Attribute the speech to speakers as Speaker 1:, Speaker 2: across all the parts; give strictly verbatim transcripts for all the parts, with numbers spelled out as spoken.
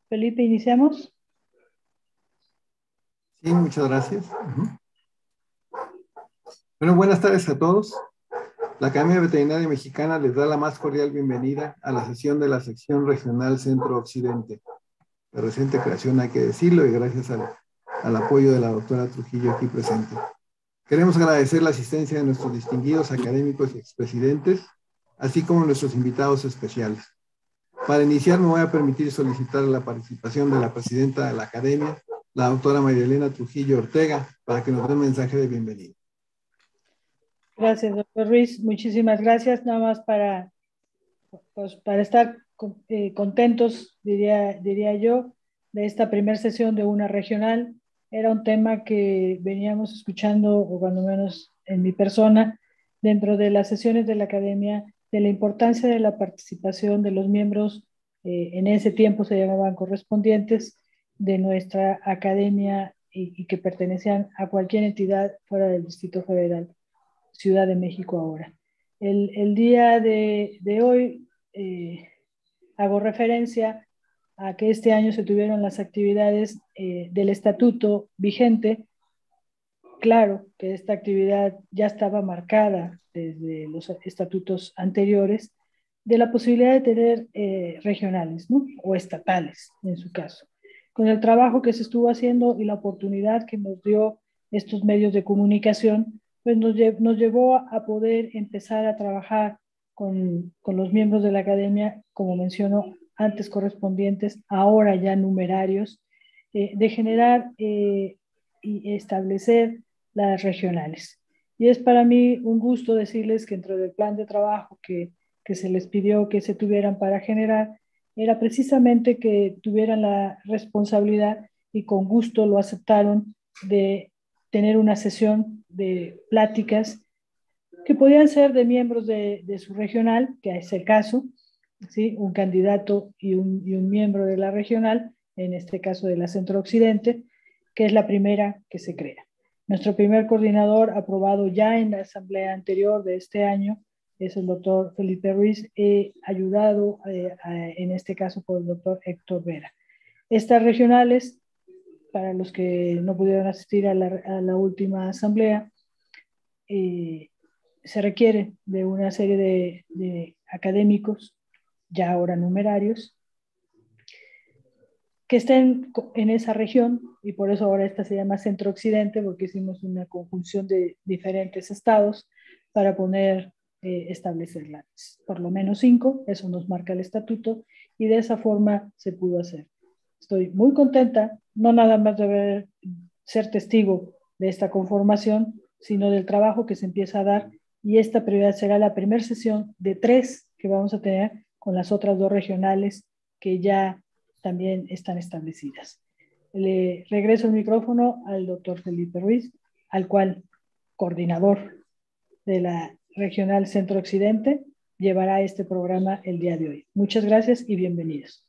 Speaker 1: Felipe, ¿iniciamos?
Speaker 2: Sí, muchas gracias. Uh-huh. Bueno, buenas tardes a todos. La Academia Veterinaria Mexicana les da la más cordial bienvenida a la sesión de la sección regional Centro-Occidente. De reciente creación, hay que decirlo, y gracias al, al apoyo de la doctora Trujillo aquí presente. Queremos agradecer la asistencia de nuestros distinguidos académicos y expresidentes, así como nuestros invitados especiales. Para iniciar, me voy a permitir solicitar la participación de la presidenta de la Academia, la doctora María Elena Trujillo Ortega, para que nos dé un mensaje de bienvenida.
Speaker 1: Gracias, doctor Ruiz. Muchísimas gracias. Nada más para, pues, para estar eh, contentos, diría, diría yo, de esta primera sesión de una regional. Era un tema que veníamos escuchando, o cuando menos en mi persona, dentro de las sesiones de la academia, de la importancia de la participación de los miembros, eh, en ese tiempo se llamaban correspondientes, de nuestra academia y, y que pertenecían a cualquier entidad fuera del Distrito Federal. Ciudad de México ahora. El, el día de, de hoy eh, hago referencia a que este año se tuvieron las actividades eh, del estatuto vigente. Claro que esta actividad ya estaba marcada desde los estatutos anteriores de la posibilidad de tener eh, regionales, ¿no? O estatales, en su caso. Con el trabajo que se estuvo haciendo y la oportunidad que nos dio estos medios de comunicación, pues nos, nos llevó a poder empezar a trabajar con, con los miembros de la academia, como menciono, antes correspondientes, ahora ya numerarios, eh, de generar eh, y establecer las regionales. Y es para mí un gusto decirles que dentro del plan de trabajo que, que se les pidió que se tuvieran para generar, era precisamente que tuvieran la responsabilidad, y con gusto lo aceptaron, de tener una sesión de pláticas que podían ser de miembros de, de su regional, que es el caso, ¿sí? Un candidato y un, y un miembro de la regional, en este caso de la Centro Occidente, que es la primera que se crea. Nuestro primer coordinador, aprobado ya en la asamblea anterior de este año, es el doctor Felipe Ruiz, eh, ayudado eh, a, en este caso por el doctor Héctor Vera. Estas regionales, para los que no pudieron asistir a la, a la última asamblea, eh, se requiere de una serie de, de académicos, ya ahora numerarios, que estén en esa región, y por eso ahora esta se llama Centro Occidente, porque hicimos una conjunción de diferentes estados para poder eh, establecerlas. Por lo menos cinco, eso nos marca el estatuto, y de esa forma se pudo hacer. Estoy muy contenta, no nada más de ver, ser testigo de esta conformación, sino del trabajo que se empieza a dar, y esta prioridad será la primera sesión de tres que vamos a tener con las otras dos regionales que ya también están establecidas. Le regreso el micrófono al doctor Felipe Ruiz, al cual, coordinador de la Regional Centro Occidente, llevará este programa el día de hoy. Muchas gracias y bienvenidos.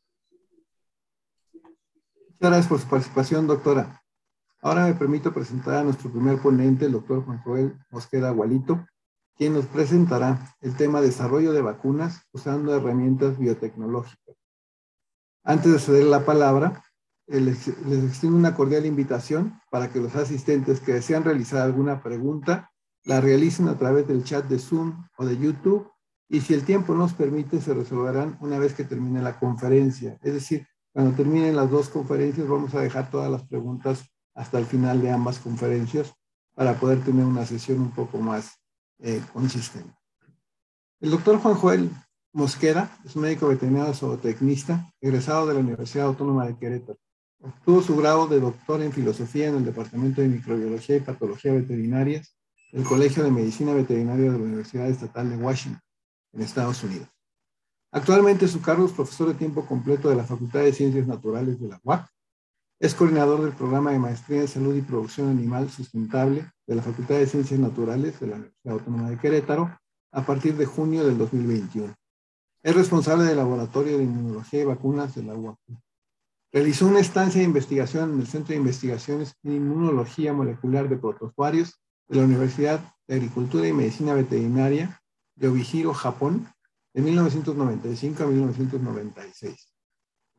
Speaker 2: Muchas gracias por su participación, doctora. Ahora me permito presentar a nuestro primer ponente, el doctor Juan Joel Mosquera Gualito, quien nos presentará el tema desarrollo de vacunas usando herramientas biotecnológicas. Antes de ceder la palabra, les, les extiendo una cordial invitación para que los asistentes que desean realizar alguna pregunta la realicen a través del chat de Zoom o de YouTube, y si el tiempo nos permite, se resolverán una vez que termine la conferencia. Es decir, cuando terminen las dos conferencias, vamos a dejar todas las preguntas hasta el final de ambas conferencias para poder tener una sesión un poco más eh, consistente. El doctor Juan Joel Mosquera es un médico veterinario zootecnista, egresado de la Universidad Autónoma de Querétaro. Obtuvo su grado de doctor en filosofía en el Departamento de Microbiología y Patología Veterinarias del Colegio de Medicina Veterinaria de la Universidad Estatal de Washington, en Estados Unidos. Actualmente su cargo es profesor de tiempo completo de la Facultad de Ciencias Naturales de la U A C. Es coordinador del programa de Maestría en Salud y Producción Animal Sustentable de la Facultad de Ciencias Naturales de la Universidad Autónoma de Querétaro a partir de junio del dos mil veintiuno. Es responsable del Laboratorio de Inmunología y Vacunas de la U A C. Realizó una estancia de investigación en el Centro de Investigaciones en Inmunología Molecular de Protozoarios de la Universidad de Agricultura y Medicina Veterinaria de Obihiro, Japón, de mil novecientos noventa y cinco a mil novecientos noventa y seis.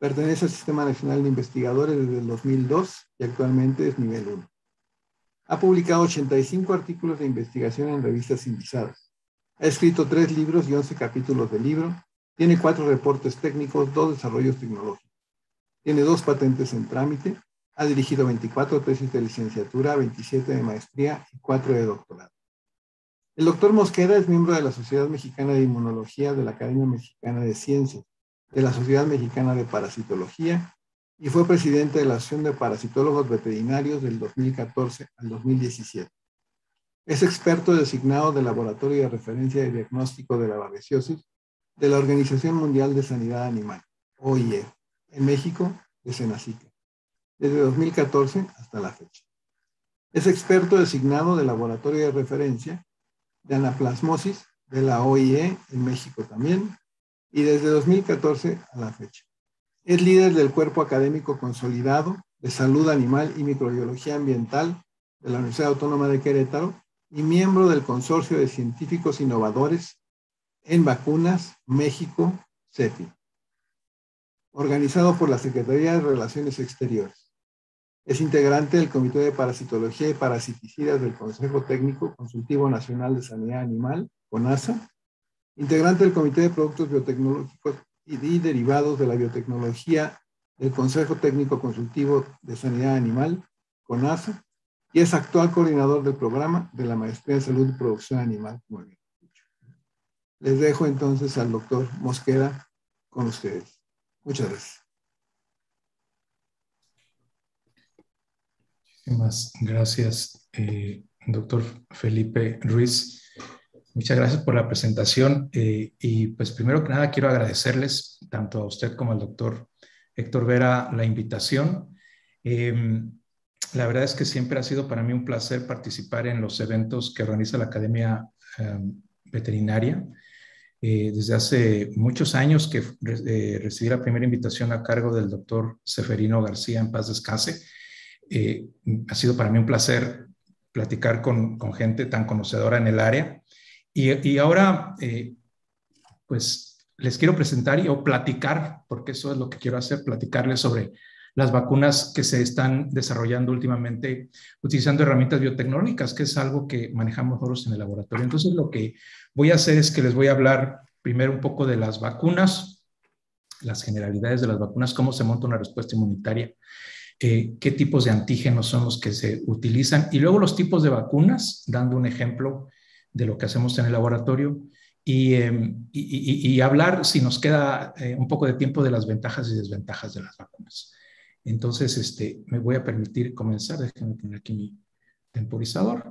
Speaker 2: Pertenece al Sistema Nacional de Investigadores desde el dos mil dos y actualmente es nivel uno. Ha publicado ochenta y cinco artículos de investigación en revistas indizadas. Ha escrito tres libros y once capítulos de libro. Tiene cuatro reportes técnicos, dos desarrollos tecnológicos. Tiene dos patentes en trámite. Ha dirigido veinticuatro tesis de licenciatura, veintisiete de maestría y cuatro de doctorado. El doctor Mosqueda es miembro de la Sociedad Mexicana de Inmunología, de la Academia Mexicana de Ciencias, de la Sociedad Mexicana de Parasitología y fue presidente de la Asociación de Parasitólogos Veterinarios del dos mil catorce al dos mil diecisiete. Es experto designado del Laboratorio de Referencia de Diagnóstico de la Babesiosis de la Organización Mundial de Sanidad Animal, O I E, en México, de Senacica, desde dos mil catorce hasta la fecha. Es experto designado del Laboratorio de Referencia de Anaplasmosis de la O I E, en México también, y desde dos mil catorce a la fecha. Es líder del Cuerpo Académico Consolidado de Salud Animal y Microbiología Ambiental de la Universidad Autónoma de Querétaro y miembro del Consorcio de Científicos Innovadores en Vacunas México, CEPI, organizado por la Secretaría de Relaciones Exteriores. Es integrante del Comité de Parasitología y Parasiticidas del Consejo Técnico Consultivo Nacional de Sanidad Animal, CONASA, integrante del Comité de Productos Biotecnológicos y derivados de la biotecnología del Consejo Técnico Consultivo de Sanidad Animal, CONASA, y es actual coordinador del programa de la Maestría en Salud y Producción Animal. Muy bien. Les dejo entonces al doctor Mosqueda con ustedes. Muchas gracias.
Speaker 3: Muchísimas gracias, eh, doctor Felipe Ruiz. Muchas gracias por la presentación eh, y pues primero que nada quiero agradecerles tanto a usted como al doctor Héctor Vera la invitación. Eh, la verdad es que siempre ha sido para mí un placer participar en los eventos que organiza la Academia eh, Veterinaria. Eh, desde hace muchos años que eh, recibí la primera invitación a cargo del doctor Seferino García, en paz descanse. Eh, ha sido para mí un placer platicar con, con gente tan conocedora en el área. Y, y ahora, eh, pues, les quiero presentar y, o platicar, porque eso es lo que quiero hacer, platicarles sobre las vacunas que se están desarrollando últimamente utilizando herramientas biotecnológicas, que es algo que manejamos nosotros en el laboratorio. Entonces, lo que voy a hacer es que les voy a hablar primero un poco de las vacunas, las generalidades de las vacunas, cómo se monta una respuesta inmunitaria, eh, qué tipos de antígenos son los que se utilizan y luego los tipos de vacunas, dando un ejemplo de lo que hacemos en el laboratorio y, eh, y, y, y hablar, si nos queda eh, un poco de tiempo, de las ventajas y desventajas de las vacunas. Entonces, este, me voy a permitir comenzar. Déjenme poner aquí mi temporizador.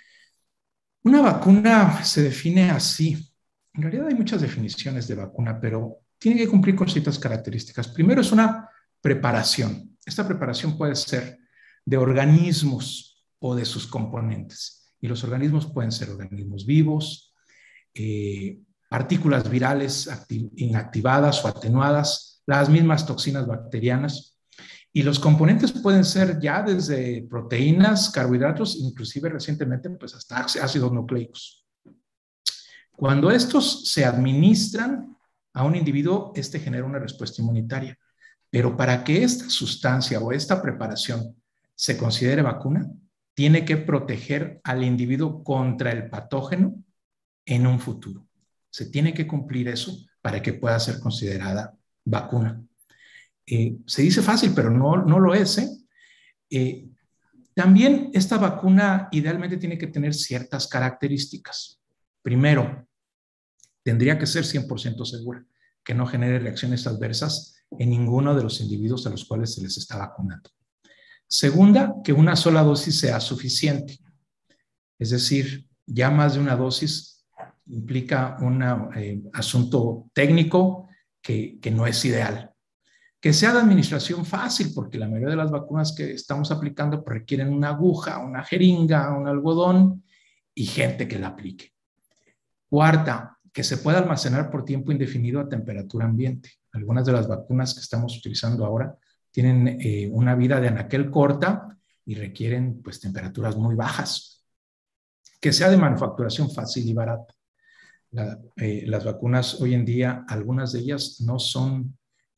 Speaker 3: Una vacuna se define así. En realidad hay muchas definiciones de vacuna, pero tiene que cumplir con ciertas características. Primero es una preparación. Esta preparación puede ser de organismos o de sus componentes. Y los organismos pueden ser organismos vivos, eh, partículas virales inactivadas o atenuadas, las mismas toxinas bacterianas. Y los componentes pueden ser ya desde proteínas, carbohidratos, inclusive recientemente pues hasta ácidos nucleicos. Cuando estos se administran a un individuo, este genera una respuesta inmunitaria. Pero para que esta sustancia o esta preparación se considere vacuna, tiene que proteger al individuo contra el patógeno en un futuro. Se tiene que cumplir eso para que pueda ser considerada vacuna. Eh, se dice fácil, pero no, no lo es. ¿eh? Eh, también esta vacuna idealmente tiene que tener ciertas características. Primero, tendría que ser cien por ciento segura, que no genere reacciones adversas en ninguno de los individuos a los cuales se les está vacunando. Segunda, que una sola dosis sea suficiente. Es decir, ya más de una dosis implica un eh, asunto técnico que, que no es ideal. Que sea de administración fácil, porque la mayoría de las vacunas que estamos aplicando requieren una aguja, una jeringa, un algodón y gente que la aplique. Cuarta, que se pueda almacenar por tiempo indefinido a temperatura ambiente. Algunas de las vacunas que estamos utilizando ahora tienen eh, una vida de anaquel corta y requieren pues temperaturas muy bajas. Que sea de manufacturación fácil y barata. La, eh, las vacunas hoy en día, algunas de ellas no son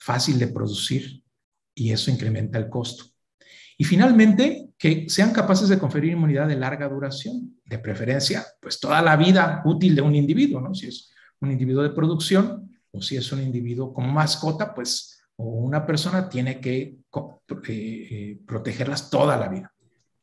Speaker 3: fácil de producir y eso incrementa el costo. Y finalmente, que sean capaces de conferir inmunidad de larga duración, de preferencia, pues toda la vida útil de un individuo, ¿no? Si es un individuo de producción o si es un individuo como mascota, pues o una persona tiene que eh, eh, protegerlas toda la vida.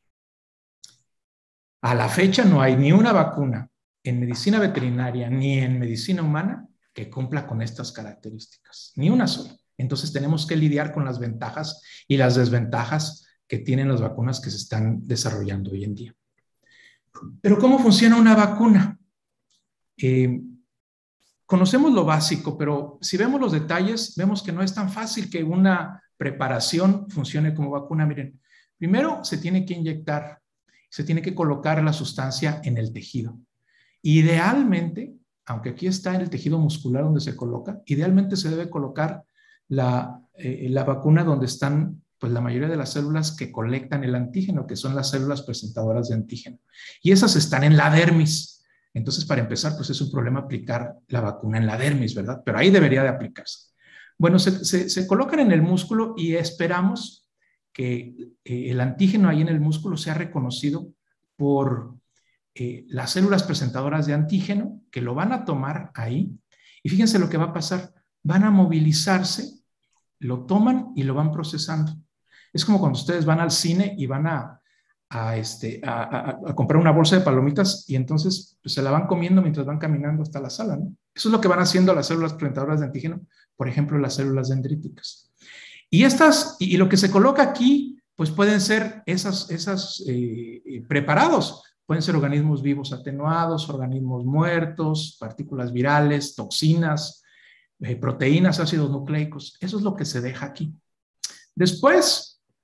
Speaker 3: A la fecha no hay ni una vacuna en medicina veterinaria ni en medicina humana que cumpla con estas características, ni una sola. Entonces tenemos que lidiar con las ventajas y las desventajas que tienen las vacunas que se están desarrollando hoy en día. Pero ¿cómo funciona una vacuna? Eh, conocemos lo básico, pero si vemos los detalles, vemos que no es tan fácil que una preparación funcione como vacuna. Miren, primero se tiene que inyectar, se tiene que colocar la sustancia en el tejido. Idealmente, aunque aquí está en el tejido muscular donde se coloca, idealmente se debe colocar la, eh, la vacuna donde están pues, la mayoría de las células que colectan el antígeno, que son las células presentadoras de antígeno. Y esas están en la dermis. Entonces, para empezar, pues es un problema aplicar la vacuna en la dermis, ¿verdad? Pero ahí debería de aplicarse. Bueno, se, se, se colocan en el músculo y esperamos que eh, el antígeno ahí en el músculo sea reconocido por eh, las células presentadoras de antígeno, que lo van a tomar ahí. Y fíjense lo que va a pasar. Van a movilizarse, lo toman y lo van procesando. Es como cuando ustedes van al cine y van a, a, este, a, a, a comprar una bolsa de palomitas y entonces pues, se la van comiendo mientras van caminando hasta la sala, ¿no? Eso es lo que van haciendo las células presentadoras de antígeno, por ejemplo, las células dendríticas. Y estas, y, y lo que se coloca aquí, pues pueden ser esas, esas eh, preparados. Pueden ser organismos vivos atenuados, organismos muertos, partículas virales, toxinas, eh, proteínas, ácidos nucleicos. Eso es lo que se deja aquí. Después,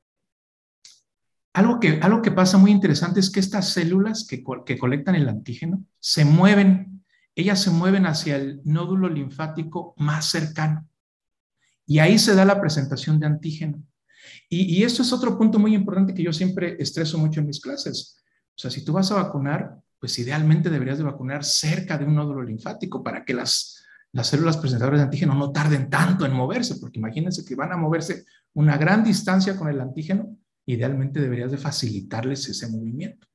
Speaker 3: algo que, algo que pasa muy interesante es que estas células que, que colectan el antígeno se mueven. Ellas se mueven hacia el nódulo linfático más cercano. Y ahí se da la presentación de antígeno. Y, y esto es otro punto muy importante que yo siempre estreso mucho en mis clases. O sea, si tú vas a vacunar, pues idealmente deberías de vacunar cerca de un nódulo linfático para que las, las células presentadoras de antígeno no tarden tanto en moverse, porque imagínense que van a moverse una gran distancia con el antígeno, idealmente deberías de facilitarles ese movimiento.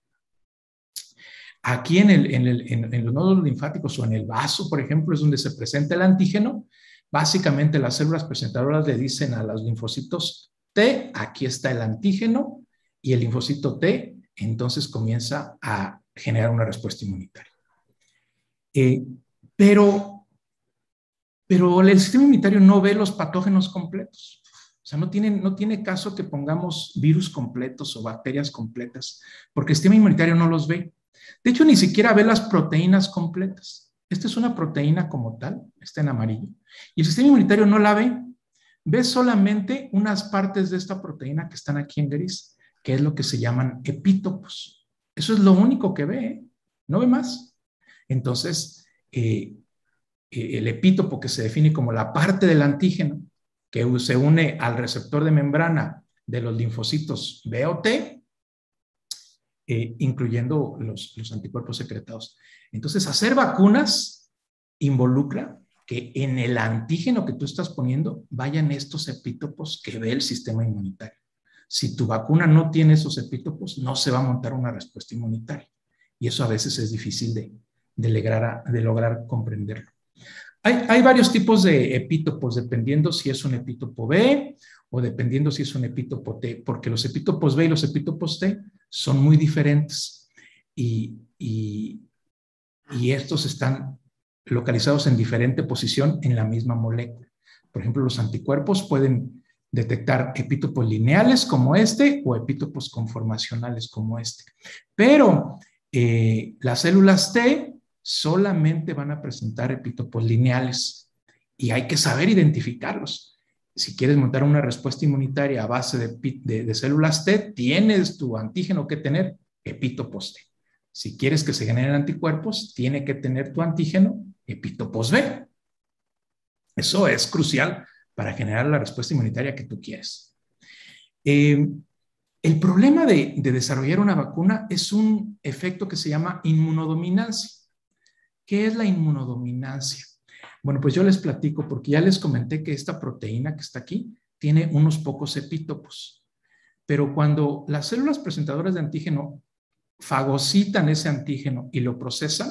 Speaker 3: Aquí en, el, en, el, en, en los nódulos linfáticos o en el vaso, por ejemplo, es donde se presenta el antígeno. Básicamente las células presentadoras le dicen a los linfocitos T, aquí está el antígeno, y el linfocito T entonces comienza a generar una respuesta inmunitaria. Eh, pero, pero el sistema inmunitario no ve los patógenos completos. O sea, no tiene, no tiene caso que pongamos virus completos o bacterias completas, porque el sistema inmunitario no los ve. De hecho, ni siquiera ve las proteínas completas. Esta es una proteína como tal, está en amarillo, y el sistema inmunitario no la ve. Ve solamente unas partes de esta proteína que están aquí en gris, que es lo que se llaman epítopos. Eso es lo único que ve, ¿eh? No ve más. Entonces, eh, eh, el epítopo, que se define como la parte del antígeno que se une al receptor de membrana de los linfocitos B o T, eh, incluyendo los, los anticuerpos secretados. Entonces, hacer vacunas involucra que en el antígeno que tú estás poniendo vayan estos epítopos que ve el sistema inmunitario. Si tu vacuna no tiene esos epítopos, no se va a montar una respuesta inmunitaria. Y eso a veces es difícil de, de, lograr, de lograr comprenderlo. Hay, hay varios tipos de epítopos, dependiendo si es un epítopo B o dependiendo si es un epítopo T, porque los epítopos B y los epítopos T son muy diferentes. Y, y, y estos están localizados en diferente posición en la misma molécula. Por ejemplo, los anticuerpos pueden detectar epítopos lineales como este o epítopos conformacionales como este. Pero eh, las células T solamente van a presentar epítopos lineales y hay que saber identificarlos. Si quieres montar una respuesta inmunitaria a base de, de, de células T, tienes tu antígeno que tener epítopos T. Si quieres que se generen anticuerpos, tiene que tener tu antígeno epítopos B. Eso es crucial para generar la respuesta inmunitaria que tú quieres. Eh, el problema de, de desarrollar una vacuna es un efecto que se llama inmunodominancia. ¿Qué es la inmunodominancia? Bueno, pues yo les platico porque ya les comenté que esta proteína que está aquí tiene unos pocos epítopos, pero cuando las células presentadoras de antígeno fagocitan ese antígeno y lo procesan,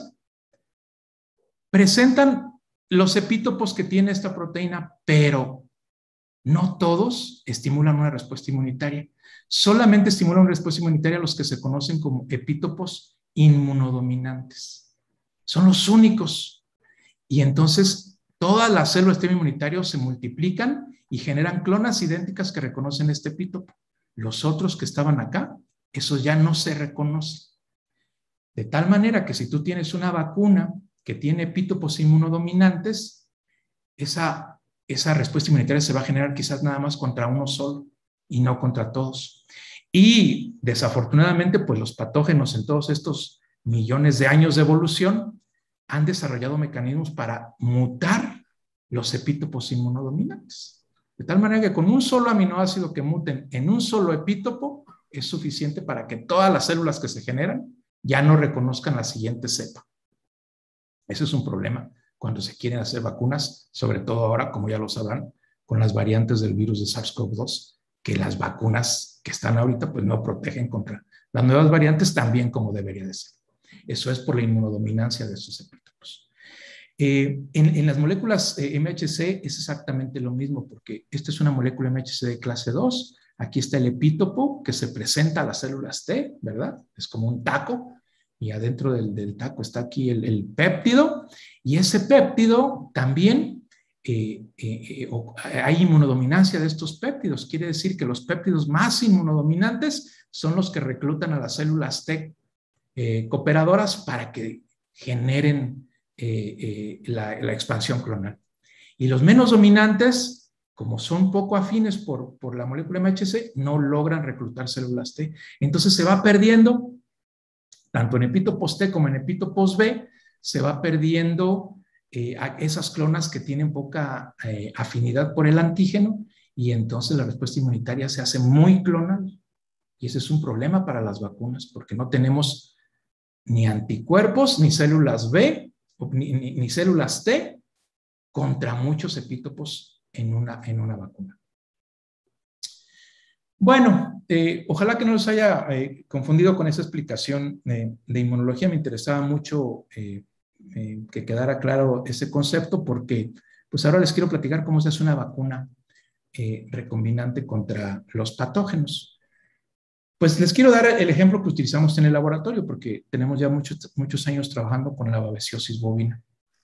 Speaker 3: presentan los epítopos que tiene esta proteína, pero no todos estimulan una respuesta inmunitaria. Solamente estimulan una respuesta inmunitaria los que se conocen como epítopos inmunodominantes. Son los únicos. Y entonces todas las células del sistema inmunitario se multiplican y generan clonas idénticas que reconocen este epítopo. Los otros que estaban acá, esos ya no se reconocen. De tal manera que si tú tienes una vacuna que tiene epítopos inmunodominantes, esa, esa respuesta inmunitaria se va a generar quizás nada más contra uno solo y no contra todos. Y desafortunadamente, pues los patógenos en todos estos millones de años de evolución han desarrollado mecanismos para mutar los epítopos inmunodominantes. De tal manera que con un solo aminoácido que muten en un solo epítopo es suficiente para que todas las células que se generan ya no reconozcan la siguiente cepa. Ese es un problema cuando se quieren hacer vacunas, sobre todo ahora, como ya lo sabrán, con las variantes del virus de SARS CoV dos, que las vacunas que están ahorita pues no protegen contra las nuevas variantes tan bien como debería de ser. Eso es por la inmunodominancia de estos epítopos. Eh, en, en las moléculas eh, M H C es exactamente lo mismo, porque esta es una molécula M H C de clase dos. Aquí está el epítopo que se presenta a las células T, ¿verdad? Es como un taco, y adentro del, del taco está aquí el, el péptido, y ese péptido también eh, eh, eh, hay inmunodominancia de estos péptidos. Quiere decir que los péptidos más inmunodominantes son los que reclutan a las células T eh, cooperadoras para que generen eh, eh, la, la expansión clonal. Y los menos dominantes, como son poco afines por, por la molécula M H C, no logran reclutar células T. Entonces se va perdiendo, tanto en epítopos T como en epítopos B, se va perdiendo eh, esas clonas que tienen poca eh, afinidad por el antígeno, y entonces la respuesta inmunitaria se hace muy clonal. Y ese es un problema para las vacunas, porque no tenemos ni anticuerpos, ni células B, ni, ni, ni células T contra muchos epítopos en una, en una vacuna. Bueno, eh, ojalá que no los haya eh, confundido con esa explicación eh, de inmunología. Me interesaba mucho eh, eh, que quedara claro ese concepto, porque pues ahora les quiero platicar cómo se hace una vacuna eh, recombinante contra los patógenos. Pues les quiero dar el ejemplo que utilizamos en el laboratorio, porque tenemos ya muchos, muchos años trabajando con la babesiosis bovina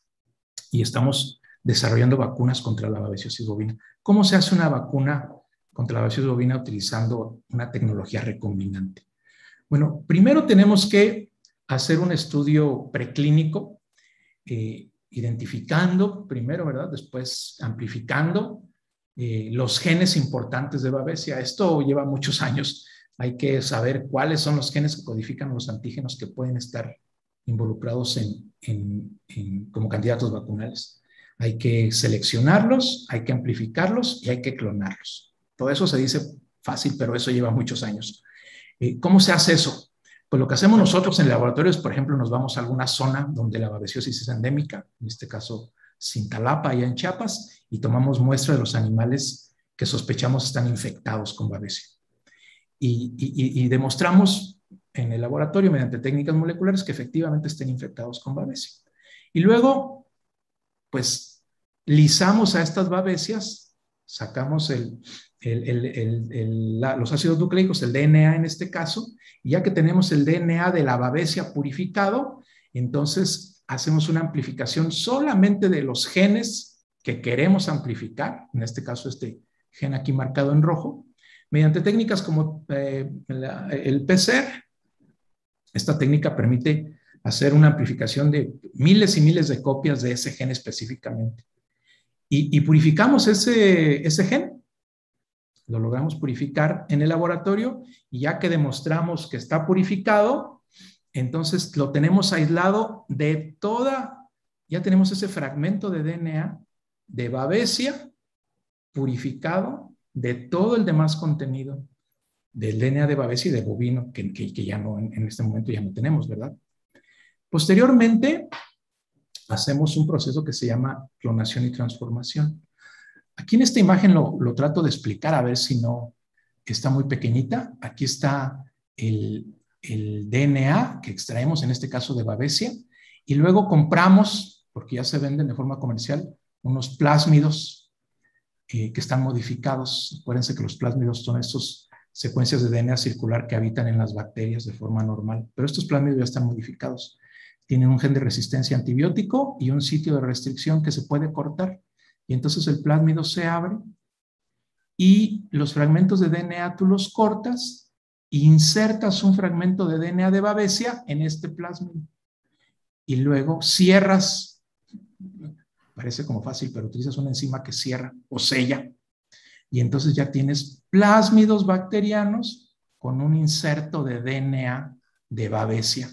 Speaker 3: y estamos desarrollando vacunas contra la babesiosis bovina. ¿Cómo se hace una vacuna contra la babesiosis bovina utilizando una tecnología recombinante? Bueno, primero tenemos que hacer un estudio preclínico, eh, identificando primero, ¿verdad? Después amplificando eh, los genes importantes de babesia. Esto lleva muchos años. Hay que saber cuáles son los genes que codifican los antígenos que pueden estar involucrados en, en, en, como candidatos vacunales. Hay que seleccionarlos, hay que amplificarlos y hay que clonarlos. Todo eso se dice fácil, pero eso lleva muchos años. Eh, ¿Cómo se hace eso? Pues lo que hacemos nosotros en laboratorios, por ejemplo, nos vamos a alguna zona donde la babesiosis es endémica, en este caso Cintalapa, allá en Chiapas, y tomamos muestra de los animales que sospechamos están infectados con babesia. Y, y, y demostramos en el laboratorio mediante técnicas moleculares que efectivamente estén infectados con babesia. Y luego, pues, lisamos a estas babesias, sacamos el, el, el, el, el, la, los ácidos nucleicos, el D N A en este caso, y ya que tenemos el D N A de la babesia purificado, entonces hacemos una amplificación solamente de los genes que queremos amplificar, en este caso este gen aquí marcado en rojo, mediante técnicas como eh, la, el P C R. Esta técnica permite hacer una amplificación de miles y miles de copias de ese gen específicamente. Y, y purificamos ese, ese gen. Lo logramos purificar en el laboratorio, y ya que demostramos que está purificado, entonces lo tenemos aislado de toda, ya tenemos ese fragmento de D N A de babesia purificado de todo el demás contenido del D N A de babesia y de bovino, que, que, que ya no, en, en este momento ya no tenemos, ¿verdad? Posteriormente, hacemos un proceso que se llama clonación y transformación. Aquí en esta imagen lo, lo trato de explicar, a ver si no está muy pequeñita. Aquí está el, el D N A que extraemos, en este caso de Babesia, y luego compramos, porque ya se venden de forma comercial, unos plásmidos eh, que están modificados. Acuérdense que los plásmidos son estas secuencias de D N A circular que habitan en las bacterias de forma normal, pero estos plásmidos ya están modificados. Tienen un gen de resistencia a antibiótico y un sitio de restricción que se puede cortar. Y entonces el plásmido se abre y los fragmentos de D N A tú los cortas e insertas un fragmento de D N A de Babesia en este plásmido. Y luego cierras, parece como fácil, pero utilizas una enzima que cierra o sella. Y entonces ya tienes plásmidos bacterianos con un inserto de D N A de Babesia.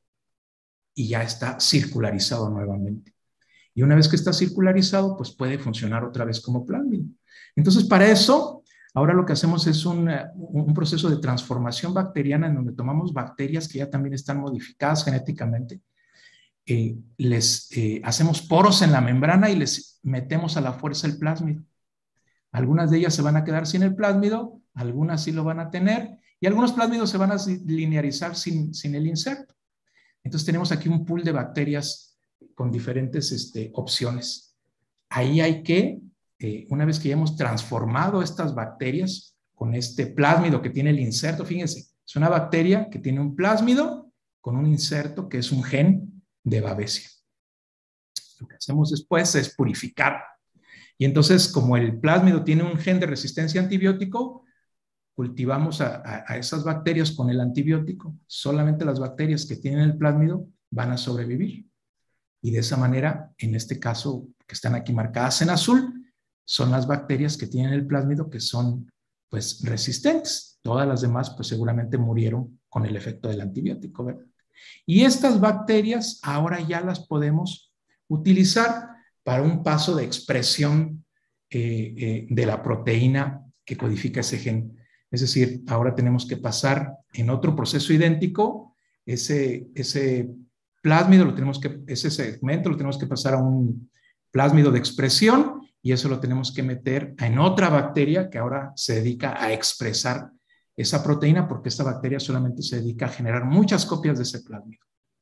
Speaker 3: Y ya está circularizado nuevamente. Y una vez que está circularizado, pues puede funcionar otra vez como plásmido. Entonces, para eso, ahora lo que hacemos es un, un proceso de transformación bacteriana en donde tomamos bacterias que ya también están modificadas genéticamente, eh, les eh, hacemos poros en la membrana y les metemos a la fuerza el plásmido. Algunas de ellas se van a quedar sin el plásmido, algunas sí lo van a tener, y algunos plásmidos se van a linearizar sin, sin el inserto. Entonces tenemos aquí un pool de bacterias con diferentes este, opciones. Ahí hay que, eh, una vez que ya hemos transformado estas bacterias con este plásmido que tiene el inserto, fíjense, es una bacteria que tiene un plásmido con un inserto que es un gen de Babesia. Lo que hacemos después es purificar. Y entonces, como el plásmido tiene un gen de resistencia a antibiótico, cultivamos a, a, a esas bacterias con el antibiótico. Solamente las bacterias que tienen el plásmido van a sobrevivir. Y de esa manera, en este caso, que están aquí marcadas en azul, son las bacterias que tienen el plásmido que son, pues, resistentes. Todas las demás, pues, seguramente murieron con el efecto del antibiótico, ¿verdad? Y estas bacterias ahora ya las podemos utilizar para un paso de expresión eh, eh, de la proteína que codifica ese gen. Es decir, ahora tenemos que pasar en otro proceso idéntico ese, ese plásmido, lo tenemos que, ese segmento lo tenemos que pasar a un plásmido de expresión y eso lo tenemos que meter en otra bacteria que ahora se dedica a expresar esa proteína porque esta bacteria solamente se dedica a generar muchas copias de ese plásmido.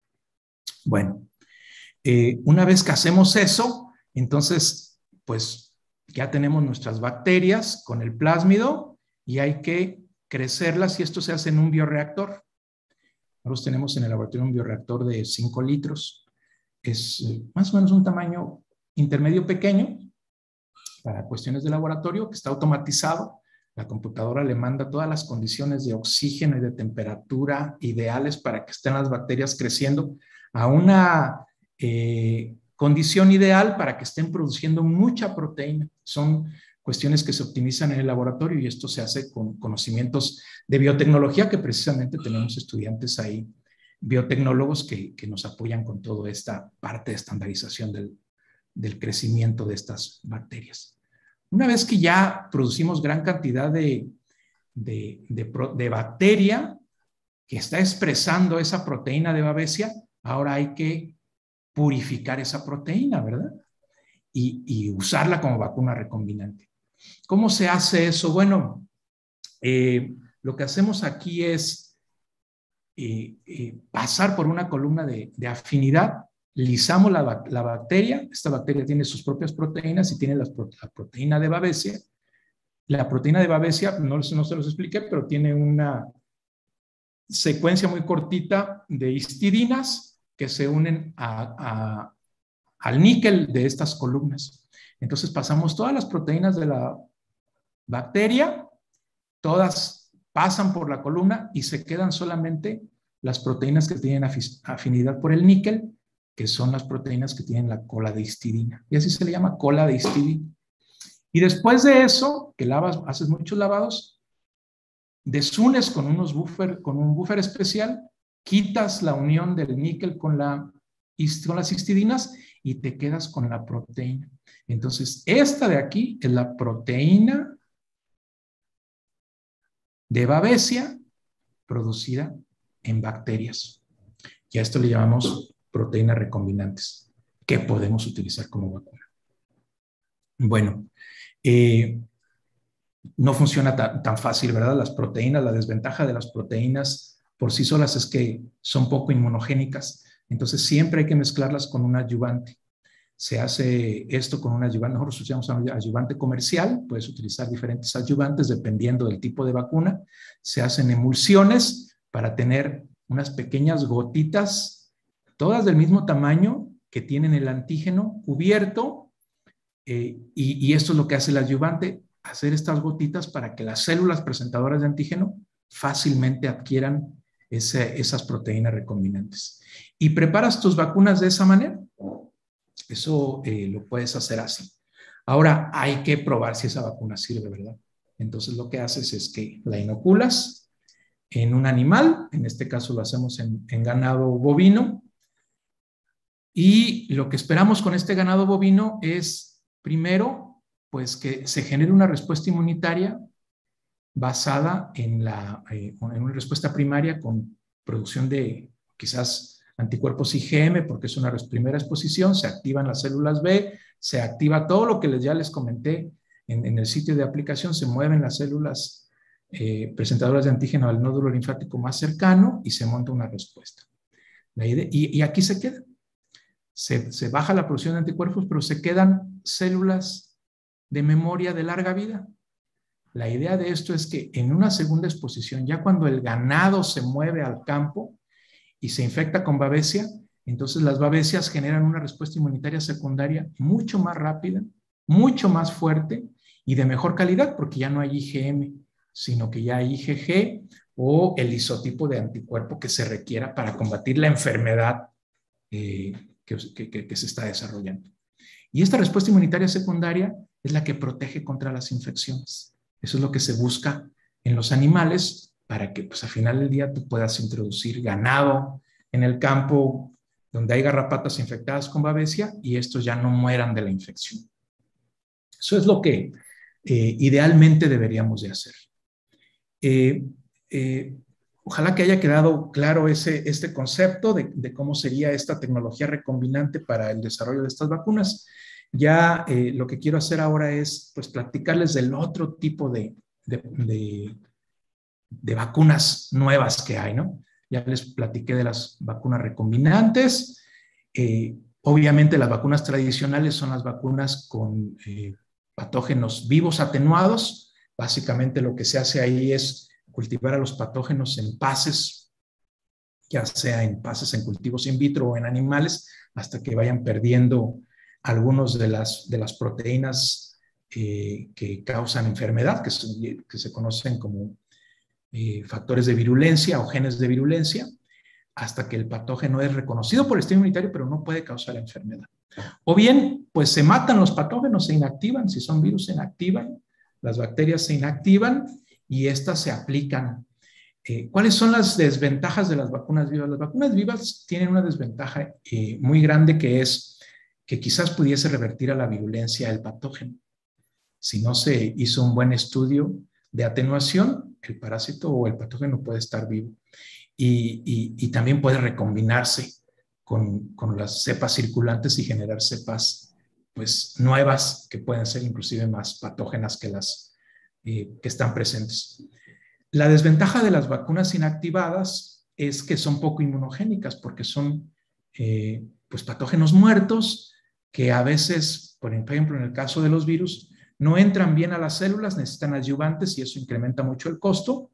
Speaker 3: Bueno, eh, una vez que hacemos eso, entonces, pues ya tenemos nuestras bacterias con el plásmido y hay que crecerlas y esto se hace en un bioreactor. Nosotros tenemos en el laboratorio un bioreactor de cinco litros. Es eh, más o menos un tamaño intermedio pequeño para cuestiones de laboratorio que está automatizado. La computadora le manda todas las condiciones de oxígeno y de temperatura ideales para que estén las bacterias creciendo a una eh, condición ideal para que estén produciendo mucha proteína. Son cuestiones que se optimizan en el laboratorio y esto se hace con conocimientos de biotecnología que precisamente tenemos estudiantes ahí, biotecnólogos que, que nos apoyan con toda esta parte de estandarización del, del crecimiento de estas bacterias. Una vez que ya producimos gran cantidad de, de, de, de bacteria que está expresando esa proteína de Babesia, ahora hay que purificar esa proteína, ¿verdad? Y, y usarla como vacuna recombinante. ¿Cómo se hace eso? Bueno, eh, lo que hacemos aquí es eh, eh, pasar por una columna de, de afinidad, lisamos la, la bacteria, esta bacteria tiene sus propias proteínas y tiene la, la proteína de Babesia. La proteína de Babesia, no, no se los expliqué, pero tiene una secuencia muy cortita de histidinas que se unen a, a, al níquel de estas columnas. Entonces pasamos todas las proteínas de la bacteria, todas pasan por la columna y se quedan solamente las proteínas que tienen afinidad por el níquel, que son las proteínas que tienen la cola de histidina. Y así se le llama cola de histidina. Y después de eso, que lavas, haces muchos lavados, desunes con, unos buffer, con un buffer especial, quitas la unión del níquel con, la, con las histidinas y te quedas con la proteína. Entonces, esta de aquí es la proteína de Babesia producida en bacterias. Y a esto le llamamos proteínas recombinantes. que podemos utilizar como vacuna. Bueno, eh, no funciona tan, tan fácil, ¿verdad? Las proteínas, la desventaja de las proteínas por sí solas es que son poco inmunogénicas, entonces siempre hay que mezclarlas con un adyuvante. Se hace esto con un adyuvante, nosotros usamos un adyuvante comercial, puedes utilizar diferentes adyuvantes dependiendo del tipo de vacuna. Se hacen emulsiones para tener unas pequeñas gotitas, todas del mismo tamaño, que tienen el antígeno cubierto, eh, y, y esto es lo que hace el adyuvante, hacer estas gotitas para que las células presentadoras de antígeno fácilmente adquieran ese, esas proteínas recombinantes. Y preparas tus vacunas de esa manera. Eso eh, lo puedes hacer así. Ahora hay que probar si esa vacuna sirve, ¿verdad? Entonces lo que haces es que la inoculas en un animal, en este caso lo hacemos en, en ganado bovino, y lo que esperamos con este ganado bovino es, primero, pues que se genere una respuesta inmunitaria basada en, la, eh, en una respuesta primaria con producción de quizás anticuerpos I G M, porque es una primera exposición, se activan las células B, se activa todo lo que les, ya les comenté en, en el sitio de aplicación, se mueven las células eh, presentadoras de antígeno al nódulo linfático más cercano y se monta una respuesta. La idea, y, y aquí se queda. Se, se baja la producción de anticuerpos, pero se quedan células de memoria de larga vida. La idea de esto es que en una segunda exposición, ya cuando el ganado se mueve al campo y se infecta con babesia, entonces las babesias generan una respuesta inmunitaria secundaria mucho más rápida, mucho más fuerte y de mejor calidad, porque ya no hay I G M, sino que ya hay I G G o el isotipo de anticuerpo que se requiera para combatir la enfermedad eh, que, que, que se está desarrollando. Y esta respuesta inmunitaria secundaria es la que protege contra las infecciones. Eso es lo que se busca en los animales para que, pues, al final del día tú puedas introducir ganado en el campo donde hay garrapatas infectadas con babesia y estos ya no mueran de la infección. Eso es lo que eh, idealmente deberíamos de hacer. Eh, eh, ojalá que haya quedado claro ese, este concepto de, de cómo sería esta tecnología recombinante para el desarrollo de estas vacunas. Ya eh, lo que quiero hacer ahora es, pues, platicarles del otro tipo de, de, de, de vacunas nuevas que hay, ¿no? Ya les platiqué de las vacunas recombinantes. Eh, obviamente las vacunas tradicionales son las vacunas con eh, patógenos vivos atenuados. Básicamente lo que se hace ahí es cultivar a los patógenos en pases, ya sea en pases en cultivos in vitro o en animales, hasta que vayan perdiendo algunos de las, de las proteínas eh, que causan enfermedad, que, son, que se conocen como eh, factores de virulencia o genes de virulencia, hasta que el patógeno es reconocido por el sistema inmunitario, pero no puede causar la enfermedad. O bien, pues se matan los patógenos, se inactivan, si son virus se inactivan, las bacterias se inactivan y estas se aplican. Eh, ¿Cuáles son las desventajas de las vacunas vivas? Las vacunas vivas tienen una desventaja eh, muy grande, que es que quizás pudiese revertir a la virulencia del patógeno. Si no se hizo un buen estudio de atenuación, el parásito o el patógeno puede estar vivo. Y, y, y también puede recombinarse con, con las cepas circulantes y generar cepas, pues, nuevas que pueden ser inclusive más patógenas que las eh, que están presentes. La desventaja de las vacunas inactivadas es que son poco inmunogénicas porque son eh, pues patógenos muertos que a veces, por ejemplo, en el caso de los virus, no entran bien a las células, necesitan adyuvantes y eso incrementa mucho el costo,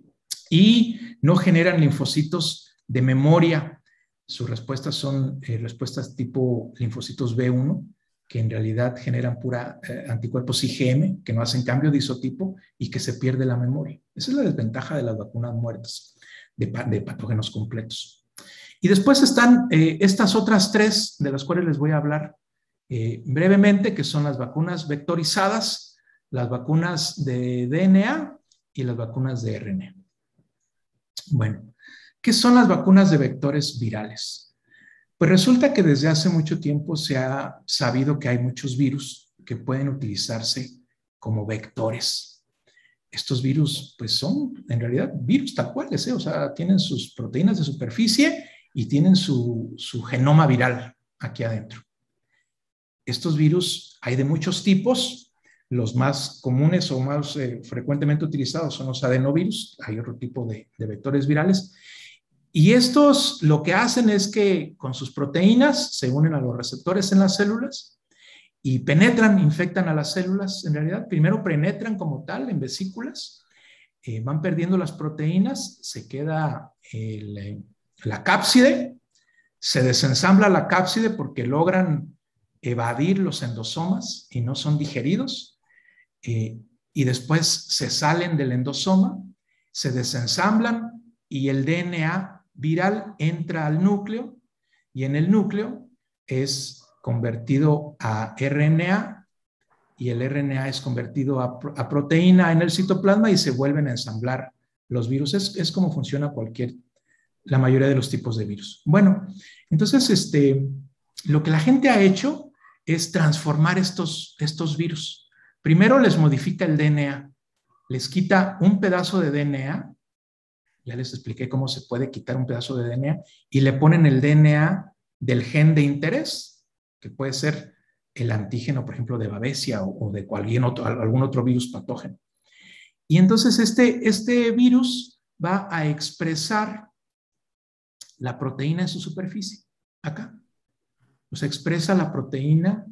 Speaker 3: y no generan linfocitos de memoria. Sus respuestas son eh, respuestas tipo linfocitos B uno, que en realidad generan pura eh, anticuerpos I G M, que no hacen cambio de isotipo y que se pierde la memoria. Esa es la desventaja de las vacunas muertas, de, de patógenos completos. Y después están eh, estas otras tres, de las cuales les voy a hablar eh, brevemente, que son las vacunas vectorizadas, las vacunas de D N A y las vacunas de R N A. Bueno, ¿qué son las vacunas de vectores virales? Pues resulta que desde hace mucho tiempo se ha sabido que hay muchos virus que pueden utilizarse como vectores. Estos virus, pues, son en realidad virus tal cuales, ¿eh? O sea, tienen sus proteínas de superficie y tienen su, su genoma viral aquí adentro. estos virus hay de muchos tipos. Los más comunes o más eh, frecuentemente utilizados son los adenovirus. Hay otro tipo de, de vectores virales. Y estos lo que hacen es que con sus proteínas se unen a los receptores en las células y penetran, infectan a las células. En realidad, primero penetran como tal en vesículas, eh, van perdiendo las proteínas, se queda el, la cápside, se desensambla la cápside porque logran evadir los endosomas y no son digeridos, eh, y después se salen del endosoma, se desensamblan y el D N A viral entra al núcleo y en el núcleo es convertido a R N A y el R N A es convertido a, a proteína en el citoplasma y se vuelven a ensamblar los virus. Es, es como funciona cualquier, la mayoría de los tipos de virus. Bueno, entonces este, lo que la gente ha hecho es transformar estos, estos virus. Primero les modifica el D N A, les quita un pedazo de D N A. Ya les expliqué cómo se puede quitar un pedazo de D N A y le ponen el D N A del gen de interés, que puede ser el antígeno, por ejemplo, de Babesia o, o de cualquier otro, algún otro virus patógeno. Y entonces este, este virus va a expresar la proteína en su superficie, acá. O sea, expresa la proteína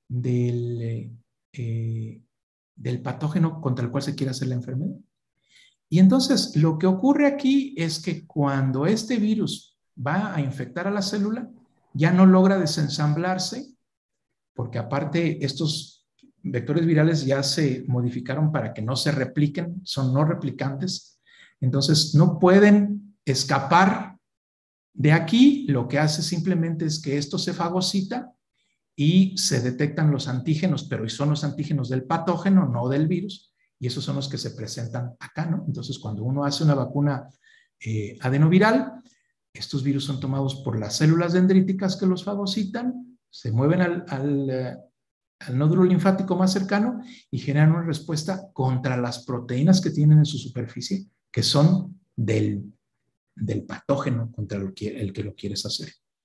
Speaker 3: del, eh, del patógeno contra el cual se quiere hacer la enfermedad. Y entonces lo que ocurre aquí es que cuando este virus va a infectar a la célula, ya no logra desensamblarse, porque aparte estos vectores virales ya se modificaron para que no se repliquen, son no replicantes, entonces no pueden escapar de aquí. Lo que hace simplemente es que esto se fagocita y se detectan los antígenos, pero son los antígenos del patógeno, no del virus. Y esos son los que se presentan acá, ¿no? Entonces, cuando uno hace una vacuna eh, adenoviral, estos virus son tomados por las células dendríticas que los fagocitan, se mueven al, al, eh, al nódulo linfático más cercano y generan una respuesta contra las proteínas que tienen en su superficie, que son del, del patógeno contra el que, el que lo quieres hacer.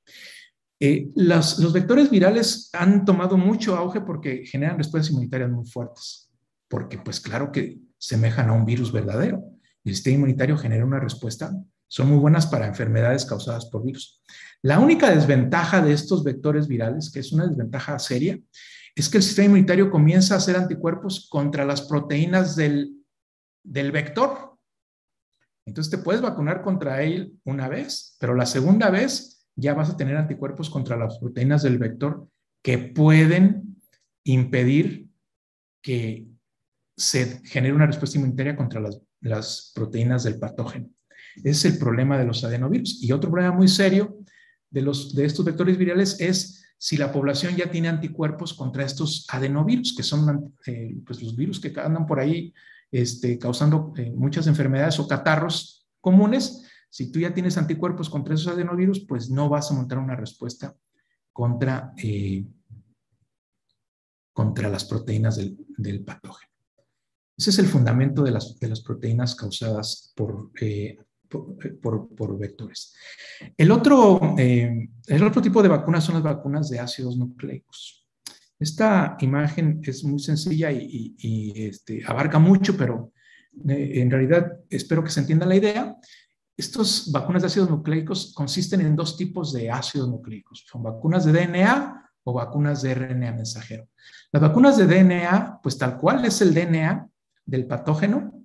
Speaker 3: Eh, los, los vectores virales han tomado mucho auge porque generan respuestas inmunitarias muy fuertes. Porque pues claro que semejan a un virus verdadero. El sistema inmunitario genera una respuesta, son muy buenas para enfermedades causadas por virus. La única desventaja de estos vectores virales, que es una desventaja seria, es que el sistema inmunitario comienza a hacer anticuerpos contra las proteínas del, del vector. Entonces te puedes vacunar contra él una vez, pero la segunda vez ya vas a tener anticuerpos contra las proteínas del vector que pueden impedir que se genera una respuesta inmunitaria contra las, las proteínas del patógeno. Ese es el problema de los adenovirus. Y otro problema muy serio de, los, de estos vectores virales es si la población ya tiene anticuerpos contra estos adenovirus, que son eh, pues los virus que andan por ahí este, causando eh, muchas enfermedades o catarros comunes. Si tú ya tienes anticuerpos contra esos adenovirus, pues no vas a montar una respuesta contra, eh, contra las proteínas del, del patógeno. Ese es el fundamento de las, de las proteínas causadas por, eh, por, por, por vectores. El otro, eh, el otro tipo de vacunas son las vacunas de ácidos nucleicos. Esta imagen es muy sencilla y, y, y este, abarca mucho, pero eh, en realidad espero que se entienda la idea. Estas vacunas de ácidos nucleicos consisten en dos tipos de ácidos nucleicos. Son vacunas de D N A o vacunas de R N A mensajero. Las vacunas de D N A, pues tal cual es el D N A del patógeno,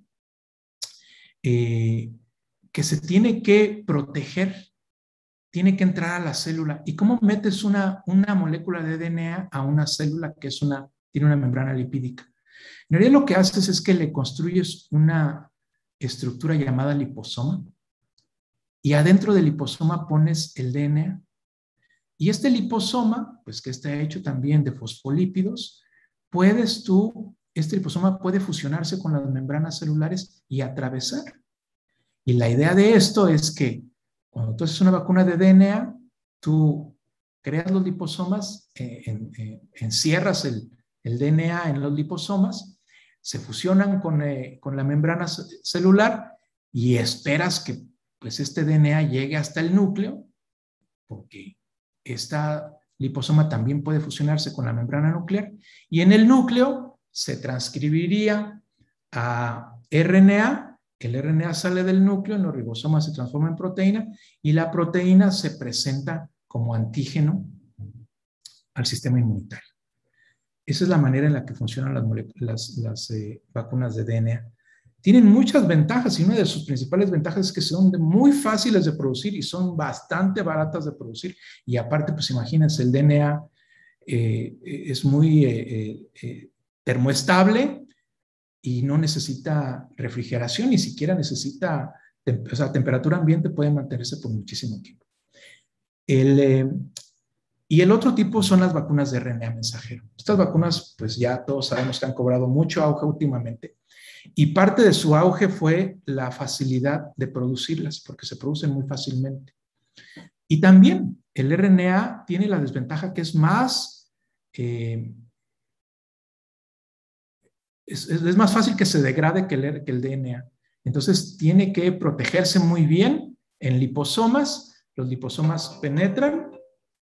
Speaker 3: eh, que se tiene que proteger, tiene que entrar a la célula. ¿Y cómo metes una, una molécula de D N A a una célula que es una, tiene una membrana lipídica? En realidad lo que haces es que le construyes una estructura llamada liposoma y adentro del liposoma pones el D N A. Y este liposoma, pues que está hecho también de fosfolípidos, puedes tú, este liposoma puede fusionarse con las membranas celulares y atravesar. Y la idea de esto es que cuando tú haces una vacuna de D N A, tú creas los liposomas, eh, en, eh, encierras el, el D N A en los liposomas, se fusionan con, eh, con la membrana celular y esperas que pues, este D N A llegue hasta el núcleo, porque esta liposoma también puede fusionarse con la membrana nuclear y en el núcleo se transcribiría a R N A, el R N A sale del núcleo, en los ribosomas se transforma en proteína y la proteína se presenta como antígeno al sistema inmunitario. Esa es la manera en la que funcionan las, las, las eh, vacunas de D N A. Tienen muchas ventajas y una de sus principales ventajas es que son de muy fáciles de producir y son bastante baratas de producir. Y aparte, pues imagínense, el D N A eh, es muy eh, eh, termoestable y no necesita refrigeración, ni siquiera necesita, o sea, temperatura ambiente, puede mantenerse por muchísimo tiempo. El, eh, y el otro tipo son las vacunas de R N A mensajero. Estas vacunas, pues ya todos sabemos que han cobrado mucho auge últimamente. Y parte de su auge fue la facilidad de producirlas, porque se producen muy fácilmente. Y también el R N A tiene la desventaja que es más, eh, es, es más fácil que se degrade que el, que el D N A. Entonces tiene que protegerse muy bien en liposomas. Los liposomas penetran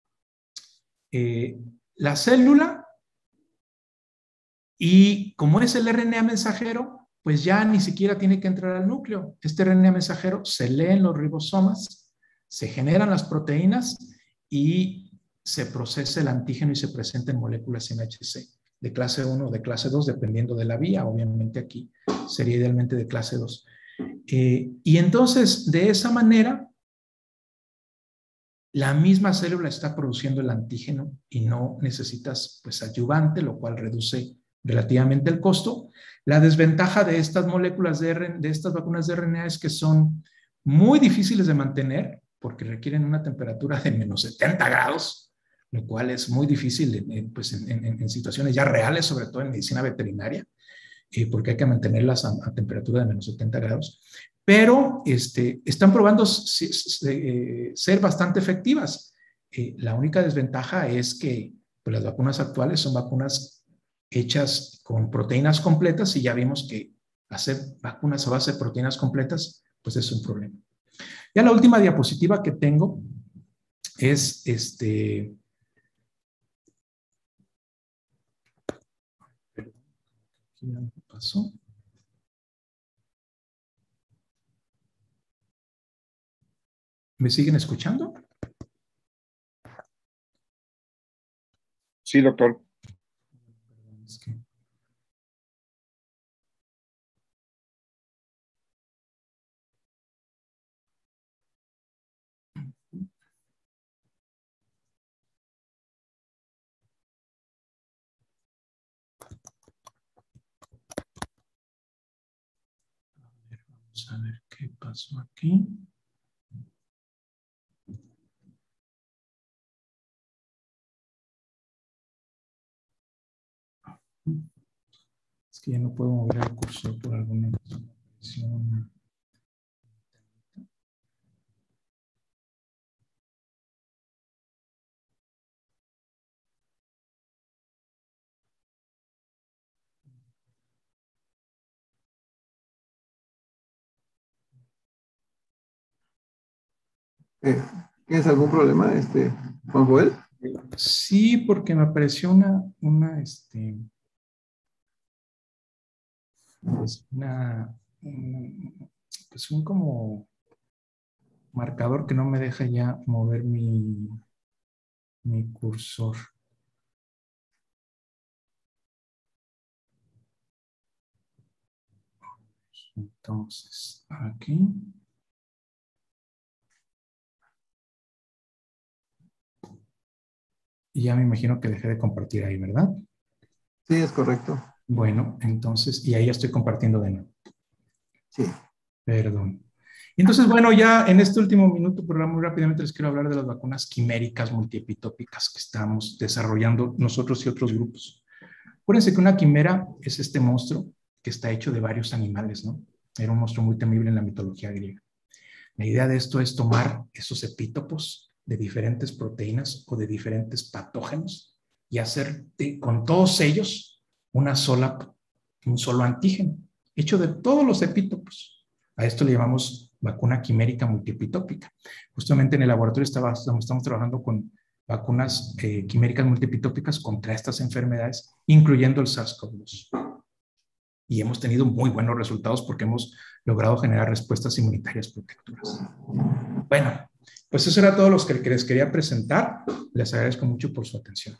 Speaker 3: eh, la célula y como es el R N A mensajero, pues ya ni siquiera tiene que entrar al núcleo. Este R N A mensajero se lee en los ribosomas, se generan las proteínas y se procesa el antígeno y se presenta en moléculas M H C de clase uno o de clase dos, dependiendo de la vía. Obviamente aquí sería idealmente de clase dos. Eh, y entonces, de esa manera, la misma célula está produciendo el antígeno y no necesitas pues adyuvante, lo cual reduce relativamente el costo. La desventaja de estas moléculas de, R, de estas vacunas de R N A es que son muy difíciles de mantener porque requieren una temperatura de menos setenta grados, lo cual es muy difícil en, pues en, en, en situaciones ya reales, sobre todo en medicina veterinaria, eh, porque hay que mantenerlas a, a temperatura de menos setenta grados. Pero este, están probando eh, ser bastante efectivas. Eh, la única desventaja es que pues, las vacunas actuales son vacunas hechas con proteínas completas y ya vimos que hacer vacunas a base de proteínas completas pues es un problema. Ya la última diapositiva que tengo es este... Aquí ya me pasó. ¿Me siguen escuchando?
Speaker 4: Sí, doctor.
Speaker 3: Es que... Vamos a ver qué pasó aquí. Es que ya no puedo mover el cursor por alguna razón.
Speaker 2: Eh, ¿Tienes algún problema, este, Juan Joel?
Speaker 3: Sí, porque me apareció una, una, este, pues una, un, pues un como marcador que no me deja ya mover mi, mi cursor. Entonces, aquí. Y ya me imagino que dejé de compartir ahí, ¿verdad?
Speaker 2: Sí, es correcto.
Speaker 3: Bueno, entonces, y ahí ya estoy compartiendo de nuevo.
Speaker 2: Sí.
Speaker 3: Perdón. Entonces, bueno, ya en este último minuto, programa muy rápidamente les quiero hablar de las vacunas quiméricas multiepitópicas que estamos desarrollando nosotros y otros grupos. Acuérdense que una quimera es este monstruo que está hecho de varios animales, ¿no? Era un monstruo muy temible en la mitología griega. La idea de esto es tomar esos epítopos de diferentes proteínas o de diferentes patógenos y hacer de, con todos ellos una sola, un solo antígeno, hecho de todos los epítopos. A esto le llamamos vacuna quimérica multiepitópica. Justamente en el laboratorio estaba, estamos trabajando con vacunas eh, quiméricas multipitópicas contra estas enfermedades, incluyendo el SARS-CoV dos. Y hemos tenido muy buenos resultados porque hemos logrado generar respuestas inmunitarias protectoras. Bueno, pues eso era todo lo que les quería presentar. Les agradezco mucho por su atención.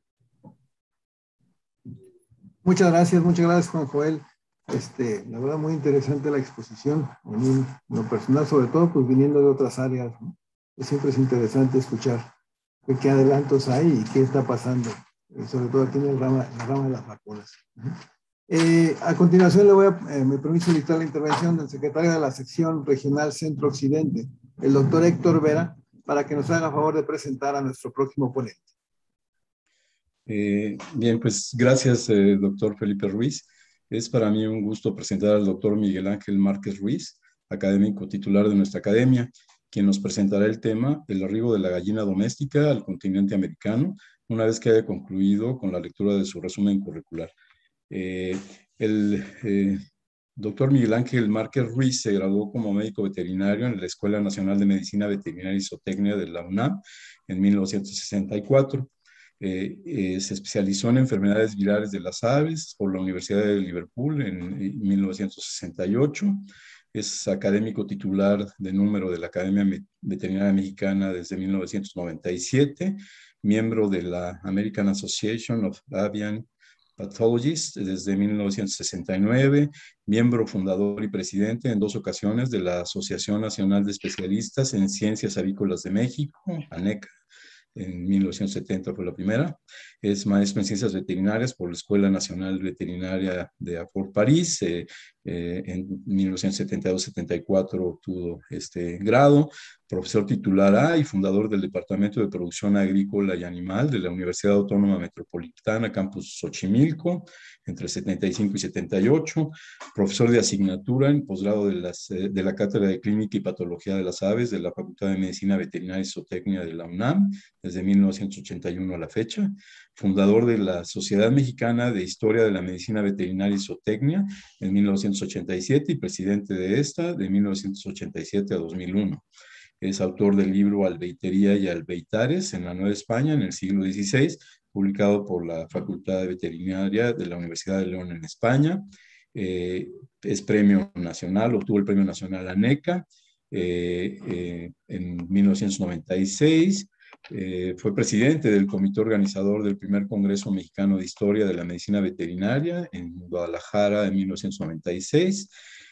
Speaker 2: Muchas gracias, muchas gracias, Juan Joel. Este, la verdad, muy interesante la exposición. A mí, en lo personal, sobre todo, pues viniendo de otras áreas, ¿no? Siempre es interesante escuchar qué adelantos hay y qué está pasando, sobre todo aquí en el rama, en la rama de las vacunas. Eh, a continuación, le voy a, eh, me permite solicitar la intervención del secretario de la sección regional Centro-Occidente, el doctor Héctor Vera, para que nos haga favor de presentar a nuestro próximo ponente.
Speaker 4: Eh, bien, pues gracias, eh, doctor Felipe Ruiz. Es para mí un gusto presentar al doctor Miguel Ángel Márquez Ruiz, académico titular de nuestra academia, quien nos presentará el tema del arribo de la gallina doméstica al continente americano, una vez que haya concluido con la lectura de su resumen curricular. Eh, el eh, doctor Miguel Ángel Márquez Ruiz se graduó como médico veterinario en la Escuela Nacional de Medicina Veterinaria y Zootecnia de la UNAM en mil novecientos sesenta y cuatro. Eh, eh, se especializó en enfermedades virales de las aves por la Universidad de Liverpool en, en mil novecientos sesenta y ocho. Es académico titular de número de la Academia Veterinaria Mexicana desde mil novecientos noventa y siete, miembro de la American Association of Avian Pathologists desde mil novecientos sesenta y nueve, miembro fundador y presidente en dos ocasiones de la Asociación Nacional de Especialistas en Ciencias Avícolas de México, ANECA. En mil novecientos setenta fue la primera. Es maestro en Ciencias Veterinarias por la Escuela Nacional Veterinaria de Afort París. Eh, eh, en mil novecientos setenta y dos setenta y cuatro obtuvo este grado. Profesor titular A y fundador del Departamento de Producción Agrícola y Animal de la Universidad Autónoma Metropolitana, Campus Xochimilco, entre setenta y cinco y setenta y ocho. Profesor de asignatura en posgrado de, las, de la Cátedra de Clínica y Patología de las Aves de la Facultad de Medicina Veterinaria y Zootecnia de la UNAM, desde mil novecientos ochenta y uno a la fecha. Fundador de la Sociedad Mexicana de Historia de la Medicina Veterinaria y Zootecnia en mil novecientos ochenta y siete y presidente de esta de mil novecientos ochenta y siete a dos mil uno. Es autor del libro Albeitería y Albeitares en la Nueva España en el siglo dieciséis, publicado por la Facultad de Veterinaria de la Universidad de León en España. Eh, es premio nacional, obtuvo el premio nacional ANECA eh, eh, en mil novecientos noventa y seis. Eh, fue presidente del comité organizador del primer Congreso Mexicano de Historia de la Medicina Veterinaria en Guadalajara en mil novecientos noventa y seis.